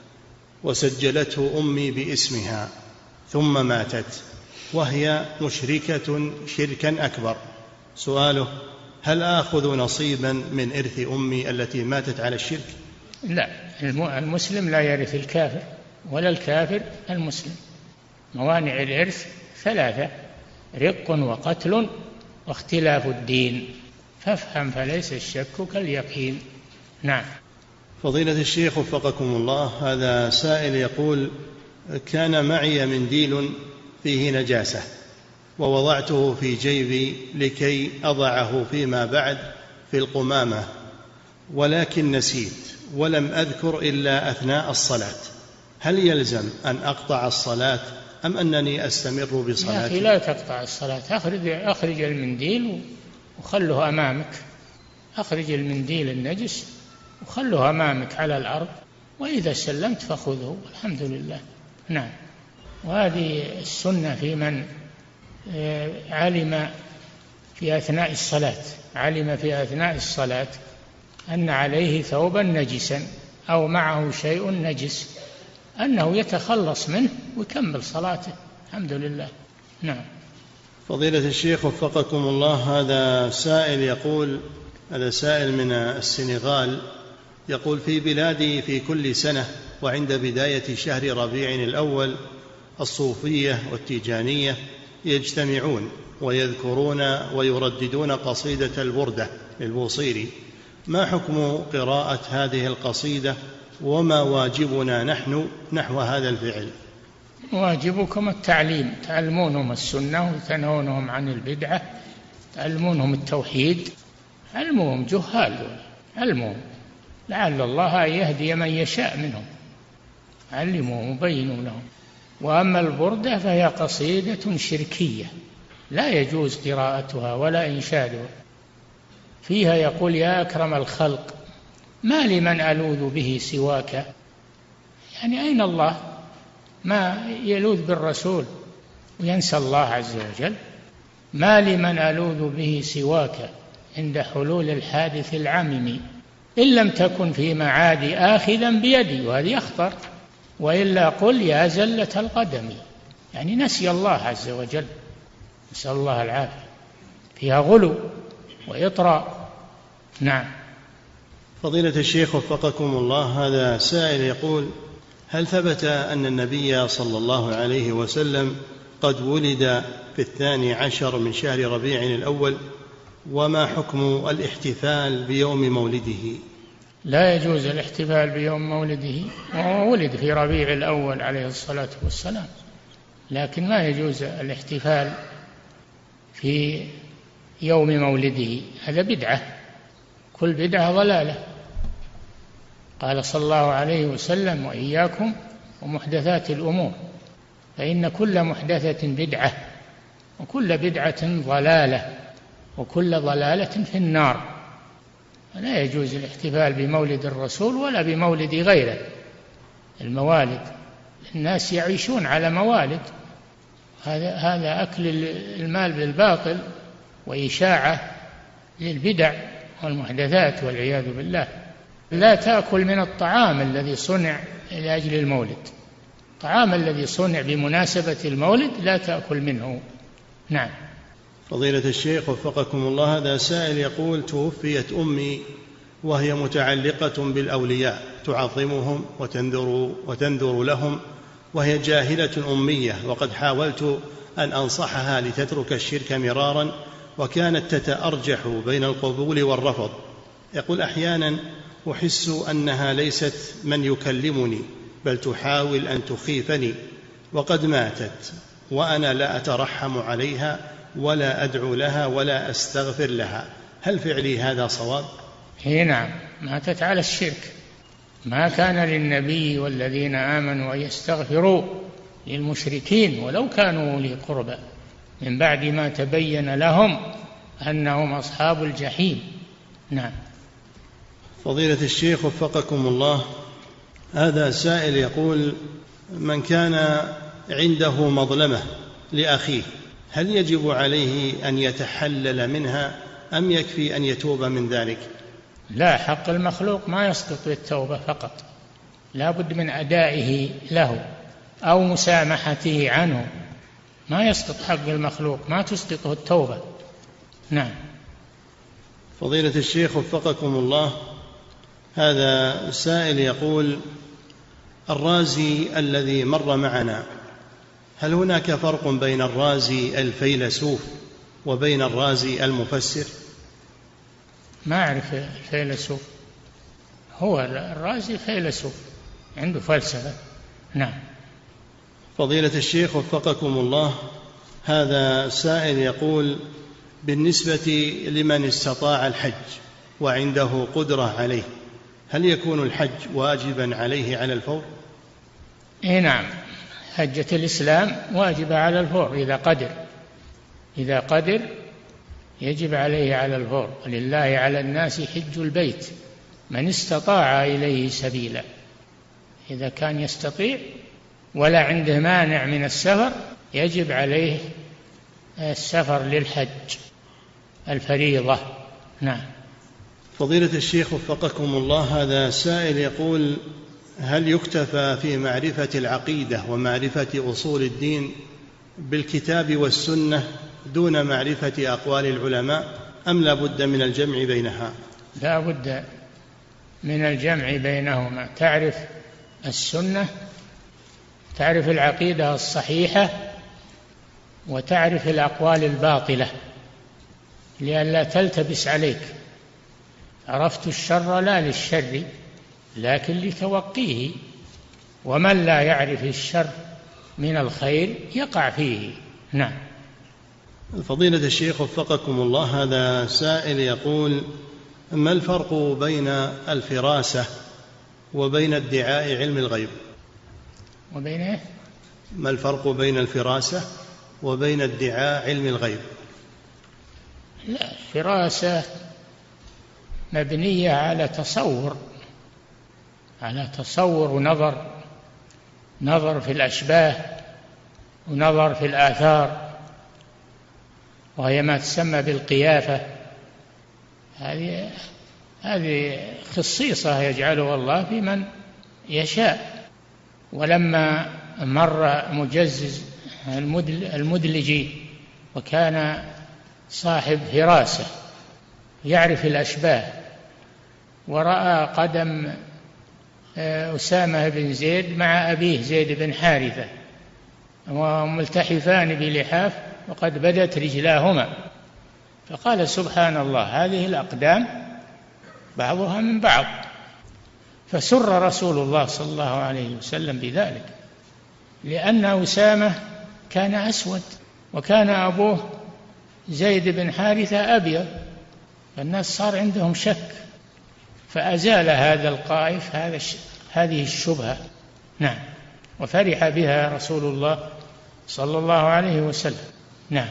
وسجلته أمي باسمها ثم ماتت وهي مشركة شركا أكبر. سؤاله: هل آخذ نصيبا من إرث أمي التي ماتت على الشرك؟ لا، المسلم لا يرث الكافر ولا الكافر المسلم. موانع الإرث ثلاثة: رق وقتل واختلاف الدين، فافهم فليس الشك كاليقين. نعم. فضيلة الشيخ وفقكم الله، هذا سائل يقول: كان معي منديل فيه نجاسة ووضعته في جيبي لكي أضعه فيما بعد في القمامة، ولكن نسيت ولم أذكر إلا أثناء الصلاة، هل يلزم أن أقطع الصلاة أم أنني أستمر بصلاتي؟ يا أخي لا تقطع الصلاة، أخرج المنديل وخله أمامك، أخرج المنديل النجس وخله أمامك على الأرض، وإذا سلمت فخذه والحمد لله. نعم. وهذه السنة في من علم في أثناء الصلاة أن عليه ثوبا نجسا أو معه شيء نجس، أنه يتخلص منه ويكمل صلاته، الحمد لله. نعم. فضيلة الشيخ وفقكم الله، هذا سائل يقول: هذا سائل من السنغال يقول: في بلادي في كل سنة وعند بداية شهر ربيع الأول الصوفية والتيجانية يجتمعون ويذكرون ويرددون قصيدة البردة للبوصيري، ما حكم قراءة هذه القصيدة وما واجبنا نحن نحو هذا الفعل؟ واجبكم التعليم، تعلمونهم السنة وتنهونهم عن البدعة، تعلمونهم التوحيد، علموهم جهال، علموهم لعل الله يهدي من يشاء منهم، علموهم وبينوا لهم. وأما البردة فهي قصيدة شركية لا يجوز قراءتها ولا إنشادها، فيها يقول: يا أكرم الخلق ما لمن ألوذ به سواك، يعني أين الله؟ ما يلوذ بالرسول وينسى الله عز وجل. ما لمن ألوذ به سواك عند حلول الحادث العمم، إن لم تكن في معادي آخذا بيدي، وهذه أخطر، وإلا قل يا زلة القدم، يعني نسي الله عز وجل، نسأل الله العافية، فيها غلو وإطراء. نعم. فضيلة الشيخ وفقكم الله، هذا سائل يقول: هل ثبت أن النبي صلى الله عليه وسلم قد ولد في 12 من شهر ربيع الأول؟ وما حكم الاحتفال بيوم مولده؟ لا يجوز الاحتفال بيوم مولده، وهو ولد في ربيع الأول عليه الصلاة والسلام، لكن ما يجوز الاحتفال في يوم مولده، هذا بدعة، كل بدعة ضلالة. قال صلى الله عليه وسلم: وإياكم ومحدثات الأمور، فإن كل محدثة بدعة وكل بدعة ضلالة وكل ضلالة في النار. لا يجوز الاحتفال بمولد الرسول ولا بمولد غيره. الموالد الناس يعيشون على موالد، هذا أكل المال بالباطل وإشاعة للبدع والمحدثات والعياذ بالله. لا تأكل من الطعام الذي صنع لأجل المولد، الطعام الذي صنع بمناسبة المولد لا تأكل منه. نعم. فضيلة الشيخ وفقكم الله، هذا سائل يقول: توفيت أمي وهي متعلقة بالأولياء تعظمهم وتنذر لهم، وهي جاهلة أمية، وقد حاولت أن أنصحها لتترك الشرك مرارا، وكانت تتأرجح بين القبول والرفض. يقول: أحيانا أحس أنها ليست من يكلمني، بل تحاول أن تخيفني، وقد ماتت وأنا لا أترحم عليها ولا أدعو لها ولا أستغفر لها، هل فعلي هذا صواب؟ نعم، ماتت على الشرك. ما كان للنبي والذين آمنوا أن يستغفروا للمشركين ولو كانوا أولي قربى من بعد ما تبين لهم أنهم أصحاب الجحيم. نعم. فضيلة الشيخ وفقكم الله، هذا سائل يقول: من كان عنده مظلمة لأخيه هل يجب عليه أن يتحلل منها أم يكفي أن يتوب من ذلك؟ لا، حق المخلوق ما يسقط بالتوبة فقط، لا بد من أدائه له أو مسامحته عنه. ما يسقط حق المخلوق، ما تسقطه التوبة. نعم. فضيلة الشيخ وفقكم الله، هذا سائل يقول: الرازي الذي مر معنا، هل هناك فرق بين الرازي الفيلسوف وبين الرازي المفسر؟ ما أعرف الفيلسوف، هو الرازي فيلسوف عنده فلسفة. نعم. فضيلة الشيخ وفقكم الله، هذا سائل يقول: بالنسبة لمن استطاع الحج وعنده قدرة عليه، هل يكون الحج واجبا عليه على الفور؟ نعم، حجة الإسلام واجبة على الفور إذا قدر يجب عليه على الفور. ولله على الناس حج البيت من استطاع إليه سبيلا. إذا كان يستطيع ولا عنده مانع من السفر يجب عليه السفر للحج الفريضة. نعم. فضيلة الشيخ وفقكم الله، هذا سائل يقول: هل يكتفى في معرفة العقيدة ومعرفة أصول الدين بالكتاب والسنة دون معرفة أقوال العلماء، أم لا بد من الجمع بينها؟ لا بد من الجمع بينهما. تعرف السنة، تعرف العقيدة الصحيحة، وتعرف الأقوال الباطلة لئلا تلتبس عليك. عرفت الشر لا للشر لكن لتوقيه، ومن لا يعرف الشر من الخير يقع فيه. نعم. فضيلة الشيخ وفقكم الله، هذا سائل يقول: ما الفرق بين الفراسة وبين ادعاء علم الغيب؟ وبين ما الفرق بين الفراسة وبين ادعاء علم الغيب؟ لا، الفراسة مبنية على تصور ونظر في الأشباه ونظر في الآثار، وهي ما تسمى بالقيافة. هذه خصيصة يجعلها الله في من يشاء. ولما مر مجزز المدلجي وكان صاحب فراسة يعرف الأشباه، ورأى قدم أسامة بن زيد مع أبيه زيد بن حارثة وملتحفان بلحاف وقد بدت رجلاهما، فقال: سبحان الله، هذه الأقدام بعضها من بعض. فسر رسول الله صلى الله عليه وسلم بذلك، لأن أسامة كان أسود وكان أبوه زيد بن حارثة أبيض، فالناس صار عندهم شك، فأزال هذا القائف هذه الشبهة. نعم. وفرح بها رسول الله صلى الله عليه وسلم. نعم.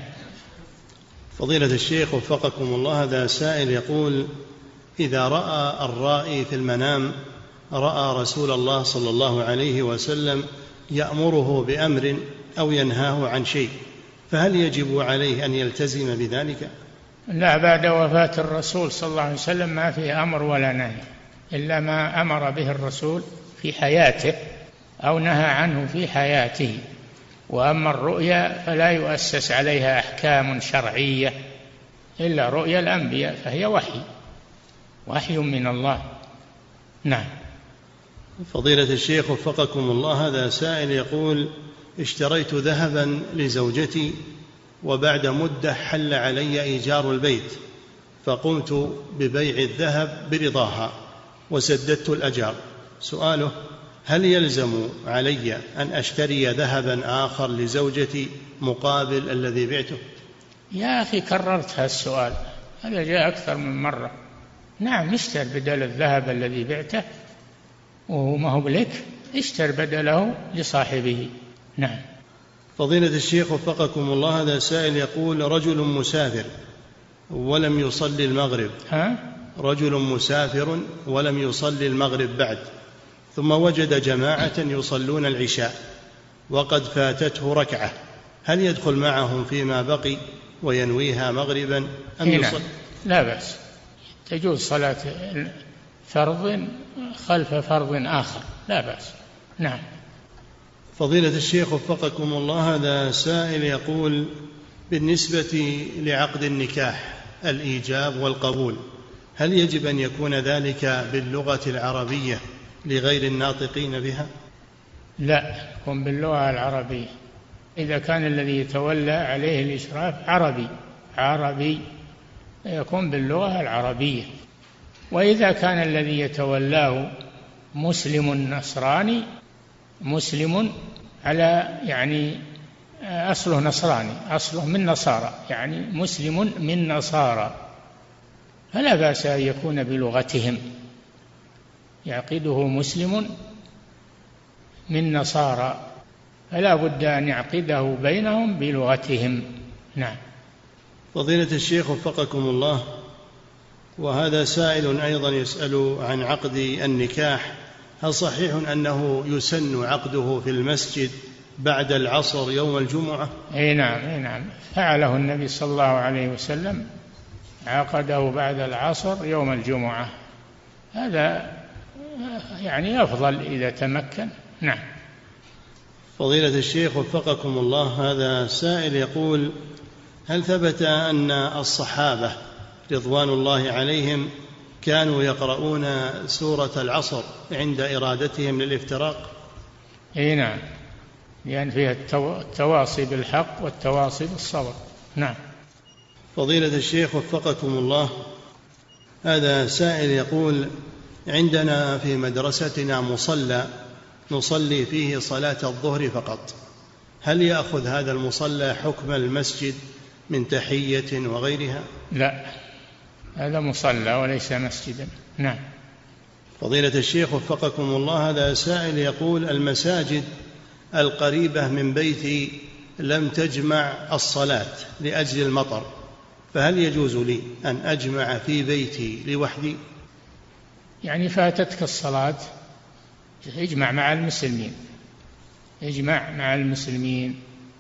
فضيلة الشيخ وفقكم الله، هذا سائل يقول: إذا رأى الرائي في المنام رأى رسول الله صلى الله عليه وسلم يأمره بأمر أو ينهاه عن شيء، فهل يجب عليه أن يلتزم بذلك؟ لا، بعد وفاة الرسول صلى الله عليه وسلم ما فيه أمر ولا نهي إلا ما أمر به الرسول في حياته أو نهى عنه في حياته. وأما الرؤيا فلا يؤسس عليها أحكام شرعية إلا رؤيا الأنبياء، فهي وحي من الله. نعم. فضيلة الشيخ وفقكم الله، هذا سائل يقول: اشتريت ذهبا لزوجتي وبعد مدة حل علي إيجار البيت، فقمت ببيع الذهب برضاها وسددت الأجار. سؤاله: هل يلزم علي أن أشتري ذهبا آخر لزوجتي مقابل الذي بعته؟ يا أخي كررت هالسؤال، هذا جاء أكثر من مرة. نعم، اشتر بدل الذهب الذي بعته، وهو ما هو لك، اشتر بدله لصاحبه. نعم. فضيلة الشيخ وفقكم الله، هذا سائل يقول: رجل مسافر ولم يصلي المغرب. رجل مسافر ولم يصلي المغرب بعد، ثم وجد جماعة يصلون العشاء وقد فاتته ركعة، هل يدخل معهم فيما بقي وينويها مغربا أم يصلي؟ لا بأس، تجوز صلاة فرض خلف فرض آخر، لا بأس. نعم. فضيلة الشيخ وفقكم الله، هذا سائل يقول: بالنسبة لعقد النكاح الإيجاب والقبول، هل يجب أن يكون ذلك باللغة العربية لغير الناطقين بها؟ لا، يكون باللغة العربية. إذا كان الذي يتولى عليه الإشراف عربي يكون باللغة العربية. وإذا كان الذي يتولاه مسلم نصراني، مسلم على يعني أصله نصراني، أصله من نصارى، يعني مسلم من نصارى، فلا بأس أن يكون بلغتهم. يعقده مسلم من نصارى، فلا بد أن يعقده بينهم بلغتهم. نعم. فضيلة الشيخ وفقكم الله، وهذا سائل أيضا يسأل عن عقد النكاح: هل صحيح أنه يسن عقده في المسجد بعد العصر يوم الجمعة؟ نعم، فعله النبي صلى الله عليه وسلم، عقده بعد العصر يوم الجمعة، هذا يعني أفضل إذا تمكن. نعم. فضيلة الشيخ وفقكم الله، هذا سائل يقول: هل ثبت أن الصحابة رضوان الله عليهم كانوا يقرؤون سورة العصر عند إرادتهم للافتراق؟ نعم، لأن فيها التواصي بالحق والتواصي بالصبر. نعم. فضيلة الشيخ وفقكم الله، هذا سائل يقول: عندنا في مدرستنا مصلى نصلي فيه صلاة الظهر فقط، هل يأخذ هذا المصلى حكم المسجد من تحية وغيرها؟ لا، هذا مصلى وليس مسجدا. نعم. فضيلة الشيخ وفقكم الله، هذا سائل يقول: المساجد القريبة من بيتي لم تجمع الصلاة لأجل المطر، فهل يجوز لي أن أجمع في بيتي لوحدي؟ يعني فاتتك الصلاة، اجمع مع المسلمين،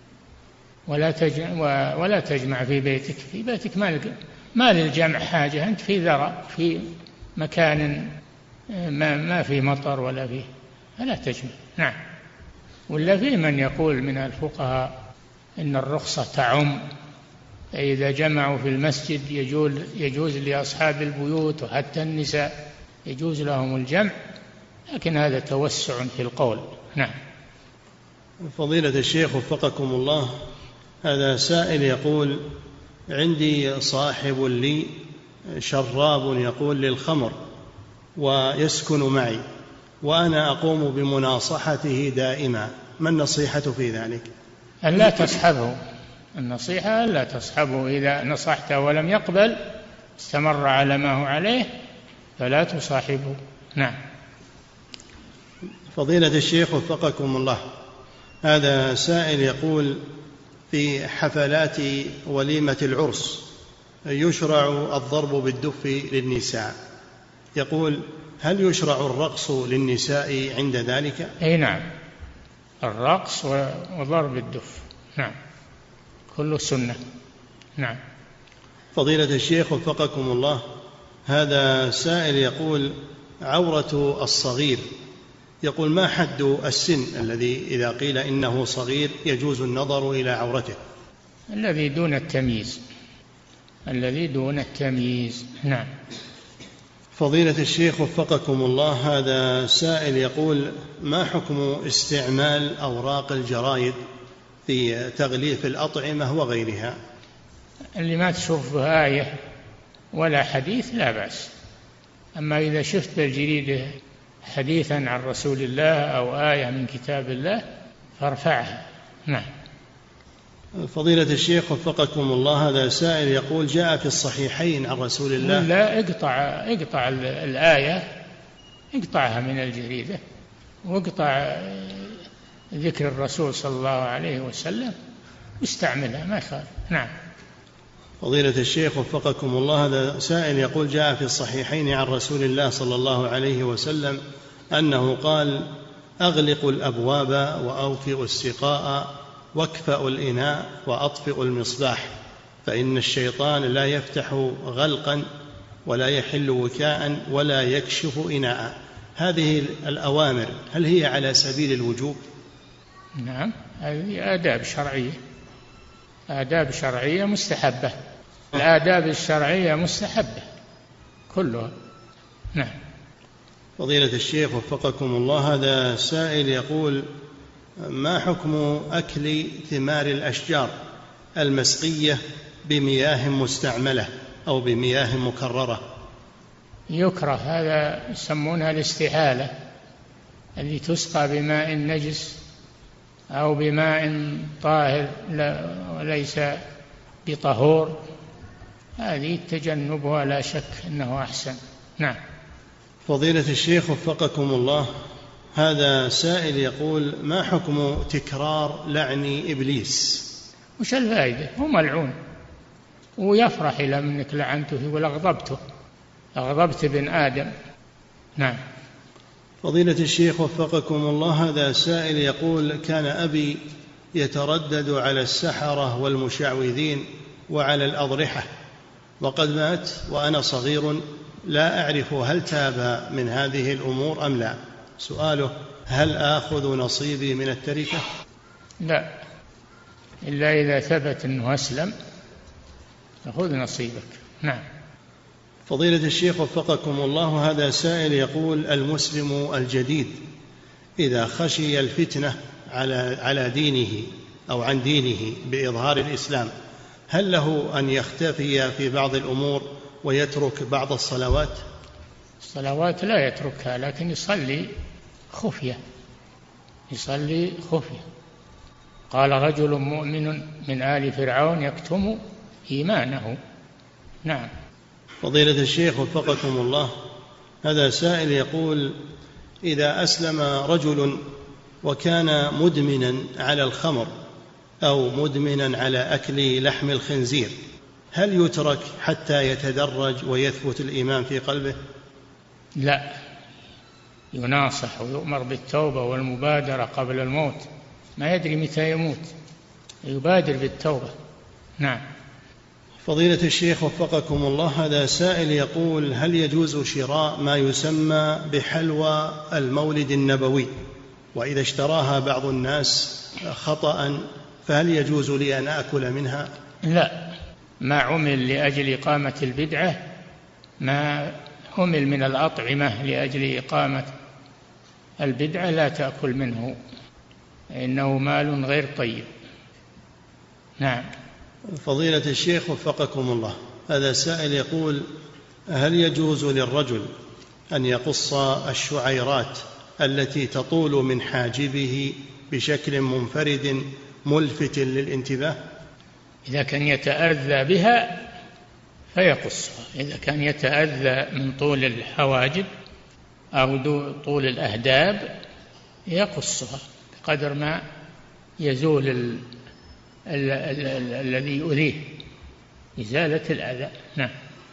ولا تجمع في بيتك. في بيتك ما للجمع حاجة، أنت في ذرة، في مكان ما في مطر ولا فيه، فلا تجمع. نعم. ولا في من يقول من الفقهاء إن الرخصة تعم، إذا جمعوا في المسجد يجوز لأصحاب البيوت وحتى النساء يجوز لهم الجمع، لكن هذا توسع في القول. نعم. فضيلة الشيخ وفقكم الله، هذا سائل يقول: عندي صاحب لي شراب يقول للخمر ويسكن معي، وأنا أقوم بمناصحته دائما، ما النصيحة في ذلك؟ أن لا تصحبه، النصيحة أن لا تصحبه، إذا نصحته ولم يقبل استمر على ما هو عليه فلا تصاحبه. نعم. فضيلة الشيخ وفقكم الله، هذا سائل يقول: في حفلات وليمة العرس يشرع الضرب بالدف للنساء، يقول: هل يشرع الرقص للنساء عند ذلك؟ أي نعم، الرقص وضرب الدف، نعم، كله سنة. نعم. فضيلة الشيخ وفقكم الله، هذا سائل يقول: عورة الصغير، يقول: ما حد السن الذي إذا قيل إنه صغير يجوز النظر إلى عورته؟ الذي دون التمييز، الذي دون التمييز. نعم. فضيلة الشيخ وفقكم الله، هذا سائل يقول: ما حكم استعمال أوراق الجرايد في تغليف الأطعمة وغيرها؟ اللي ما تشوف به آية ولا حديث لا بأس، أما إذا شفت بالجريدة حديثا عن رسول الله أو آية من كتاب الله فارفعها. نعم. فضيلة الشيخ وفقكم الله، هذا سائل يقول: جاء في الصحيحين عن رسول الله. لا، اقطع الآية، اقطعها من الجريدة، واقطع ذكر الرسول صلى الله عليه وسلم واستعملها، ما يخالف. نعم. فضيلة الشيخ وفقكم الله، هذا سائل يقول: جاء في الصحيحين عن رسول الله صلى الله عليه وسلم أنه قال: أغلقوا الأبواب وأوفئوا السقاء واكفأوا الإناء وأطفئوا المصباح، فإن الشيطان لا يفتح غلقا ولا يحل وكاء ولا يكشف إناء. هذه الأوامر هل هي على سبيل الوجوب؟ نعم، هذه آداب شرعية، آداب شرعية مستحبة، الآداب الشرعية مستحبة كلها. نعم. فضيلة الشيخ وفقكم الله، هذا سائل يقول: ما حكم أكل ثمار الأشجار المسقية بمياه مستعملة أو بمياه مكررة؟ يكره، هذا يسمونها الاستحالة، اللي تسقى بماء نجس أو بماء طاهر وليس بطهور، هذه تجنبها لا شك أنه أحسن. نعم. فضيلة الشيخ وفقكم الله، هذا سائل يقول: ما حكم تكرار لعن إبليس؟ وش الفائدة؟ هو ملعون ويفرح إلى أنك لعنته، يقول أغضبت ابن آدم. نعم. فضيلة الشيخ وفقكم الله، هذا سائل يقول: كان أبي يتردد على السحرة والمشعوذين وعلى الأضرحة، وقد مات وأنا صغير، لا أعرف هل تاب من هذه الأمور أم لا. سؤاله: هل آخذ نصيبي من التركة؟ لا، إلا إذا ثبت أنه أسلم فخذ نصيبك. نعم. فضيلة الشيخ وفقكم الله، هذا سائل يقول: المسلم الجديد إذا خشي الفتنة على دينه أو عن دينه بإظهار الإسلام، هل له أن يختفي في بعض الأمور ويترك بعض الصلوات؟ الصلوات لا يتركها، لكن يصلي خفية، يصلي خفية. قال رجل مؤمن من آل فرعون يكتم إيمانه. نعم. فضيلة الشيخ وفقكم الله، هذا سائل يقول: إذا أسلم رجل وكان مدمنا على الخمر أو مدمنا على أكل لحم الخنزير، هل يترك حتى يتدرج ويثبت الإيمان في قلبه؟ لا، يناصح ويؤمر بالتوبة والمبادرة قبل الموت، ما يدري متى يموت، يبادر بالتوبة. نعم. فضيلة الشيخ وفقكم الله، هذا سائل يقول: هل يجوز شراء ما يسمى بحلوى المولد النبوي، وإذا اشتراها بعض الناس خطأ فهل يجوز لي أن آكل منها؟ لا، ما عمل لأجل إقامة البدعة، ما عمل من الأطعمة لأجل إقامة البدعة لا تأكل منه، إنه مال غير طيب. نعم. فضيلة الشيخ وفقكم الله، هذا سائل يقول: هل يجوز للرجل أن يقص الشعيرات التي تطول من حاجبه بشكل منفرد ملفت للانتباه؟ إذا كان يتأذى بها فيقصها، إذا كان يتأذى من طول الحواجب أو طول الأهداب يقصها بقدر ما يزول الذي يؤذيه، إزالة الأذى. نعم.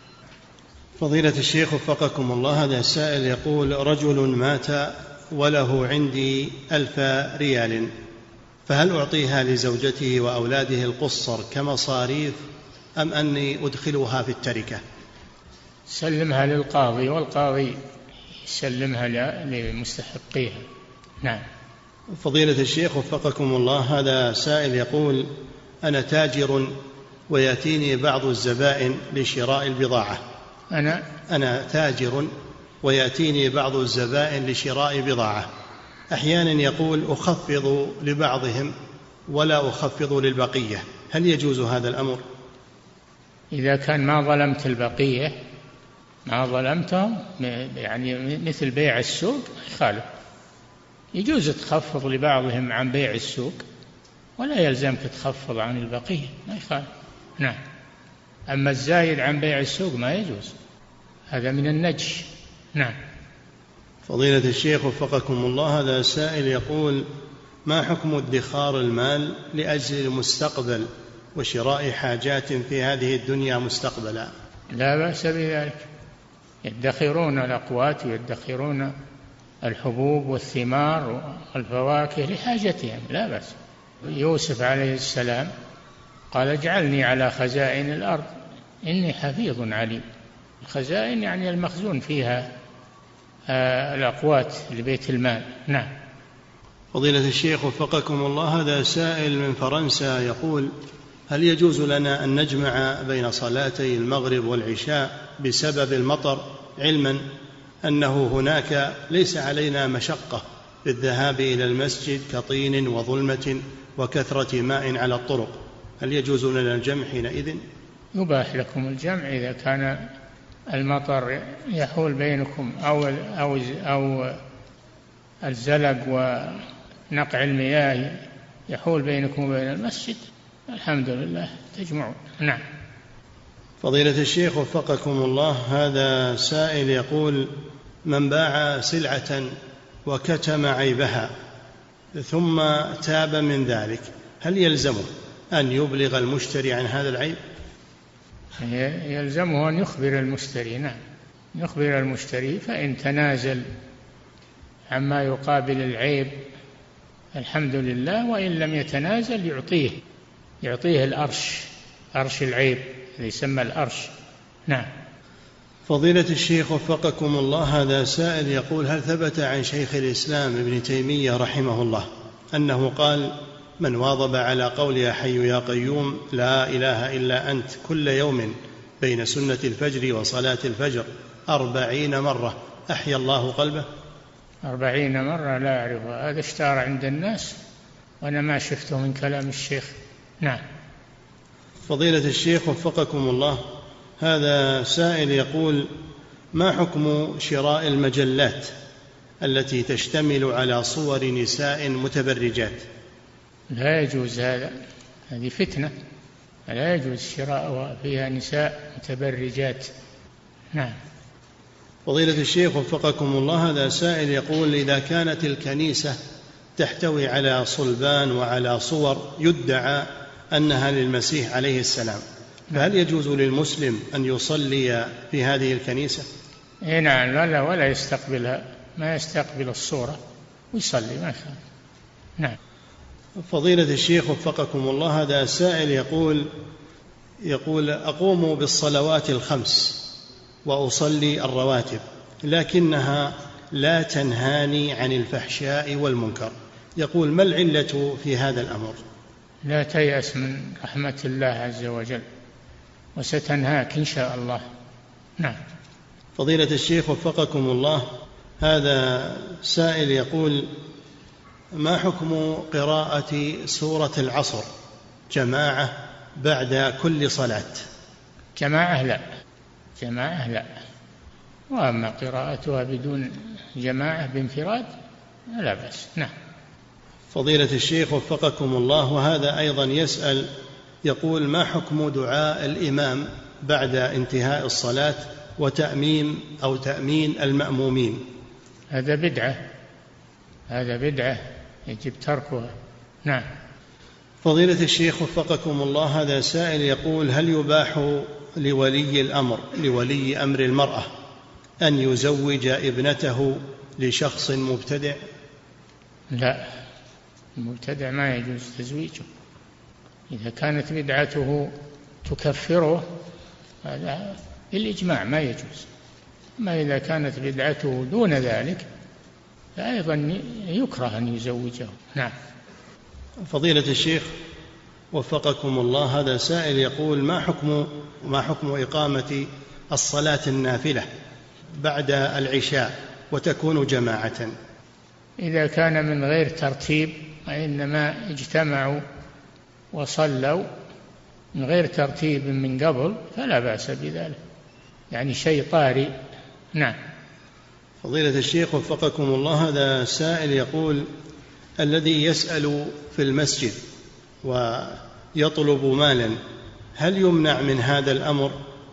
فضيلة الشيخ وفقكم الله، هذا السائل يقول: رجل مات وله عندي 1000 ريال، فهل أعطيها لزوجته وأولاده القصر كمصاريف أم أني أدخلها في التركة؟ سلمها للقاضي والقاضي يسلمها لمستحقيها. نعم. فضيلة الشيخ وفقكم الله، هذا سائل يقول: أنا تاجر ويأتيني بعض الزبائن لشراء البضاعة. أنا تاجر ويأتيني بعض الزبائن لشراء بضاعة، أحيانا يقول أخفض لبعضهم ولا أخفض للبقية، هل يجوز هذا الأمر؟ إذا كان ما ظلمت البقية، ما ظلمتهم، يعني مثل بيع السوق، يخالف. يجوز تخفض لبعضهم عن بيع السوق ولا يلزمك تخفض عن البقية، ما يخالف. نعم. أما الزايد عن بيع السوق ما يجوز، هذا من النجش. نعم. فضيلة الشيخ وفقكم الله، هذا سائل يقول: ما حكم ادخار المال لأجل المستقبل وشراء حاجات في هذه الدنيا مستقبلا؟ لا بأس بذلك، يدخرون الأقوات ويدخرون الحبوب والثمار والفواكه لحاجتهم، لا بأس. يوسف عليه السلام قال: اجعلني على خزائن الأرض إني حفيظ عليم. الخزائن يعني المخزون فيها الأقوات لبيت المال. نعم. فضيلة الشيخ وفقكم الله، هذا سائل من فرنسا يقول: هل يجوز لنا أن نجمع بين صلاتي المغرب والعشاء بسبب المطر، علما أنه هناك ليس علينا مشقة في الذهاب إلى المسجد كطين وظلمة وكثرة ماء على الطرق، هل يجوز لنا الجمع حينئذ؟ يباح لكم الجمع إذا كان المطر يحول بينكم أو الزلق ونقع المياه يحول بينكم وبين المسجد، الحمد لله تجمعون. نعم. فضيلة الشيخ وفقكم الله، هذا سائل يقول: من باع سلعة وكتم عيبها ثم تاب من ذلك، هل يلزمه أن يبلغ المشتري عن هذا العيب؟ يلزمه أن يخبر المشتري. نعم، يخبر المشتري، فإن تنازل عما يقابل العيب الحمد لله، وإن لم يتنازل يعطيه الأرش، أرش العيب اللي يسمى الأرش. نعم. فضيلة الشيخ وفقكم الله، هذا سائل يقول: هل ثبت عن شيخ الإسلام ابن تيمية رحمه الله أنه قال: من واظب على قول يا حي يا قيوم لا إله إلا أنت كل يوم بين سنة الفجر وصلاة الفجر 40 مرة أحيا الله قلبه؟ 40 مرة لا أعرفها، هذا اشتهر عند الناس وأنا ما شفته من كلام الشيخ. نعم. فضيلة الشيخ وفقكم الله، هذا سائل يقول: ما حكم شراء المجلات التي تشتمل على صور نساء متبرجات؟ لا يجوز هذا، هذه فتنة، لا يجوز شراء فيها نساء متبرجات. نعم. فضيلة الشيخ وفقكم الله، هذا سائل يقول: إذا كانت الكنيسة تحتوي على صلبان وعلى صور يدعى أنها للمسيح عليه السلام، فهل يجوز للمسلم أن يصلي في هذه الكنيسة؟ نعم، ولا يستقبلها، ما يستقبل الصورة ويصلي، ما يخالف. نعم. فضيلة الشيخ وفقكم الله، هذا سائل يقول: أقوم بالصلوات الخمس وأصلي الرواتب، لكنها لا تنهاني عن الفحشاء والمنكر، يقول: ما العلة في هذا الأمر؟ لا تيأس من رحمة الله عز وجل، وستنهاك إن شاء الله. نعم. فضيلة الشيخ وفقكم الله، هذا سائل يقول: ما حكم قراءة سورة العصر جماعة بعد كل صلاة؟ جماعة لا، وأما قراءتها بدون جماعة بانفراد لا بأس. نعم. فضيلة الشيخ وفقكم الله، وهذا أيضا يسأل يقول: ما حكم دعاء الإمام بعد انتهاء الصلاة وتأمين أو تأمين المأمومين؟ هذا بدعة يجب تركها. نعم. فضيلة الشيخ وفقكم الله، هذا سائل يقول: هل يباح لولي أمر المرأة أن يزوج ابنته لشخص مبتدع؟ لا، المبتدع ما يجوز تزويجه. إذا كانت بدعته تكفره هذا بالإجماع ما يجوز، أما إذا كانت بدعته دون ذلك فأيضا يكره أن يزوجه. نعم. فضيلة الشيخ وفقكم الله، هذا سائل يقول: ما حكم إقامة الصلاة النافلة بعد العشاء وتكون جماعة؟ إذا كان من غير ترتيب، وإنما اجتمعوا وصلوا من غير ترتيب من قبل فلا بأس بذلك، يعني شيء طارئ. نعم. فضيلة الشيخ وفقكم الله، هذا سائل يقول: الذي يسأل في المسجد ويطلب مالا هل يمنع من هذا الأمر؟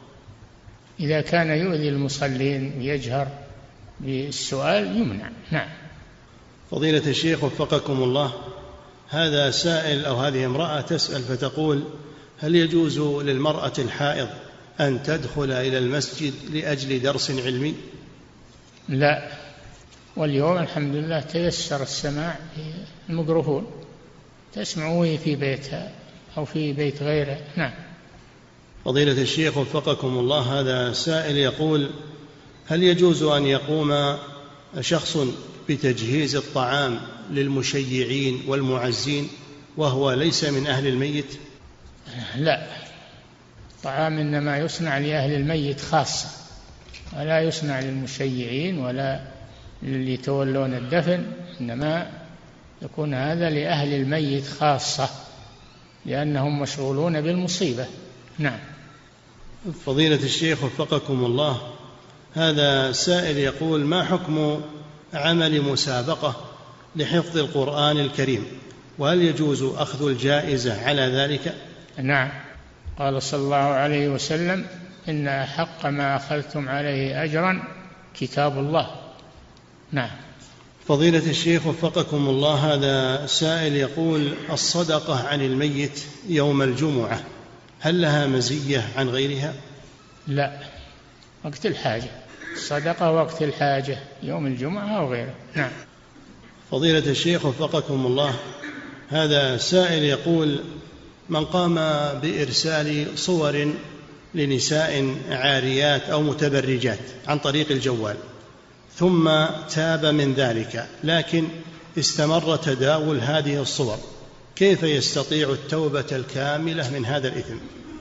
إذا كان يؤذي المصلين ويجهر بالسؤال يمنع. نعم. فضيلة الشيخ وفقكم الله، هذا سائل أو هذه امرأة تسأل فتقول: هل يجوز للمرأة الحائض أن تدخل إلى المسجد لأجل درس علمي؟ لا، واليوم الحمد لله تيسر السماع في الميكروفون، تسمعوه في بيتها أو في بيت غيره. نعم. فضيلة الشيخ وفقكم الله، هذا سائل يقول: هل يجوز أن يقوم شخص بتجهيز الطعام للمشيعين والمعزين وهو ليس من أهل الميت؟ لا، الطعام إنما يصنع لأهل الميت خاصة، ولا يصنع للمشيعين ولا اللي يتولون الدفن، إنما يكون هذا لأهل الميت خاصة لأنهم مشغولون بالمصيبة. نعم. فضيلة الشيخ وفقكم الله، هذا سائل يقول: ما حكم عمل مسابقة لحفظ القرآن الكريم، وهل يجوز أخذ الجائزة على ذلك؟ نعم، قال صلى الله عليه وسلم: إن أحق ما أخذتم عليه أجرا كتاب الله. نعم. فضيلة الشيخ وفقكم الله، هذا سائل يقول: الصدقة عن الميت يوم الجمعة هل لها مزية عن غيرها؟ لا، وقت الحاجة، الصدقة وقت الحاجة، يوم الجمعة أو غيره. نعم. فضيلة الشيخ وفقكم الله، هذا سائل يقول: من قام بإرسال صور لنساء عاريات أو متبرجات عن طريق الجوال ثم تاب من ذلك لكن استمر تداول هذه الصور، كيف يستطيع التوبة الكاملة من هذا الإثم؟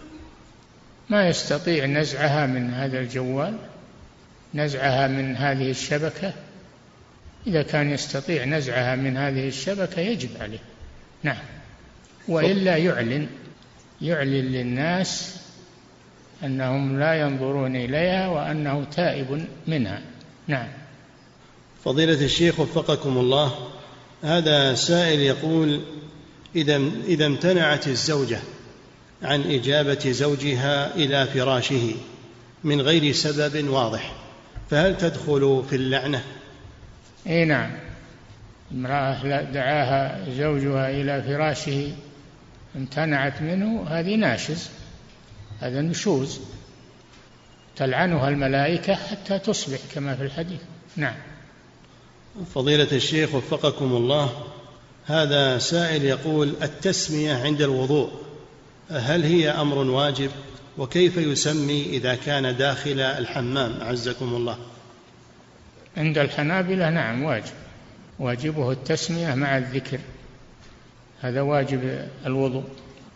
ما يستطيع نزعها من هذا الجوال، نزعها من هذه الشبكة. إذا كان يستطيع نزعها من هذه الشبكة يجب عليه. نعم. وإلا يعلن للناس أنهم لا ينظرون إليها وأنه تائب منها. نعم. فضيلة الشيخ وفقكم الله، هذا سائل يقول: إذا امتنعت الزوجة عن إجابة زوجها إلى فراشه من غير سبب واضح فهل تدخل في اللعنة؟ أي نعم، امرأة دعاها زوجها إلى فراشه امتنعت منه، هذه ناشز، هذا نشوز، تلعنها الملائكة حتى تصبح كما في الحديث. نعم. فضيلة الشيخ وفقكم الله، هذا سائل يقول: التسمية عند الوضوء هل هي أمر واجب؟ وكيف يسمي إذا كان داخل الحمام عزكم الله؟ عند الحنابلة نعم واجب، واجبه التسمية مع الذكر، هذا واجب الوضوء.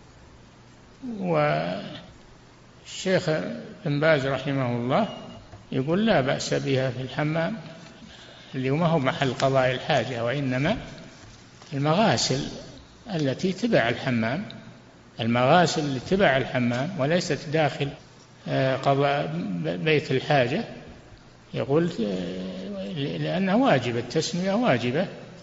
والشيخ بن باز رحمه الله يقول لا بأس بها في الحمام، اللي ما هو محل قضاء الحاجة، وإنما المغاسل التي تبع الحمام، المغاسل اللي تبع الحمام وليست داخل قضاء بيت الحاجة، يقول لأنها واجبة، التسمية واجبة،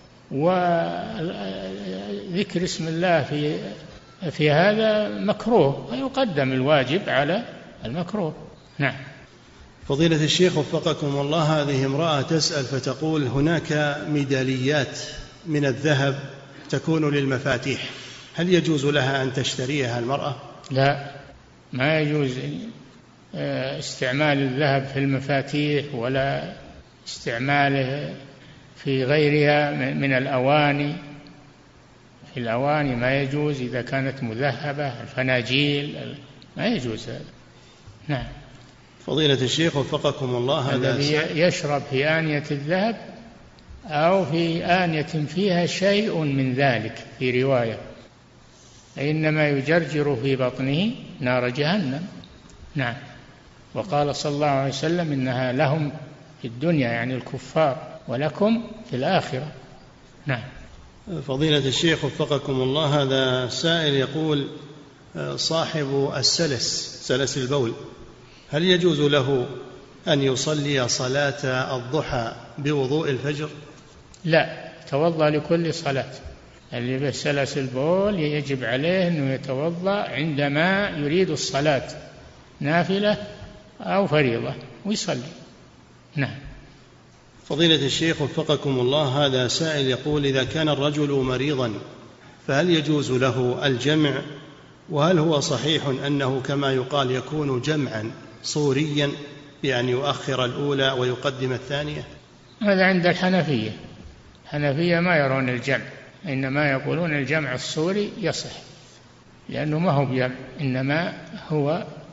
وذكر اسم الله في هذا مكروه، ويقدم الواجب على المكروه. نعم. فضيلة الشيخ وفقكم الله، هذه امرأة تسأل فتقول: هناك ميداليات من الذهب تكون للمفاتيح هل يجوز لها أن تشتريها المرأة؟ لا، ما يجوز استعمال الذهب في المفاتيح ولا استعماله في غيرها من الأواني. في الأواني ما يجوز إذا كانت مذهبة، الفناجيل ما يجوز هذا. نعم. فضيلة الشيخ وفقكم الله، الذي يشرب في آنية الذهب أو في آنية فيها شيء من ذلك في رواية إنما يجرجر في بطنه نار جهنم. نعم. وقال صلى الله عليه وسلم إنها لهم في الدنيا يعني الكفار ولكم في الآخرة. نعم. فضيلة الشيخ وفقكم الله، هذا سائل يقول صاحب سلس البول هل يجوز له أن يصلي صلاة الضحى بوضوء الفجر؟ لا، توضأ لكل صلاة. اللي بسلس البول يجب عليه أنه يتوضأ عندما يريد الصلاة نافلة أو فريضة ويصلي. نعم. فضيلة الشيخ وفقكم الله، هذا سائل يقول إذا كان الرجل مريضا فهل يجوز له الجمع؟ وهل هو صحيح أنه كما يقال يكون جمعا صوريا بأن يؤخر الأولى ويقدم الثانية؟ هذا عند الحنفية ما يرون الجمع، إنما يقولون الجمع الصوري يصح، لأنه ما هو بجمع إنما هو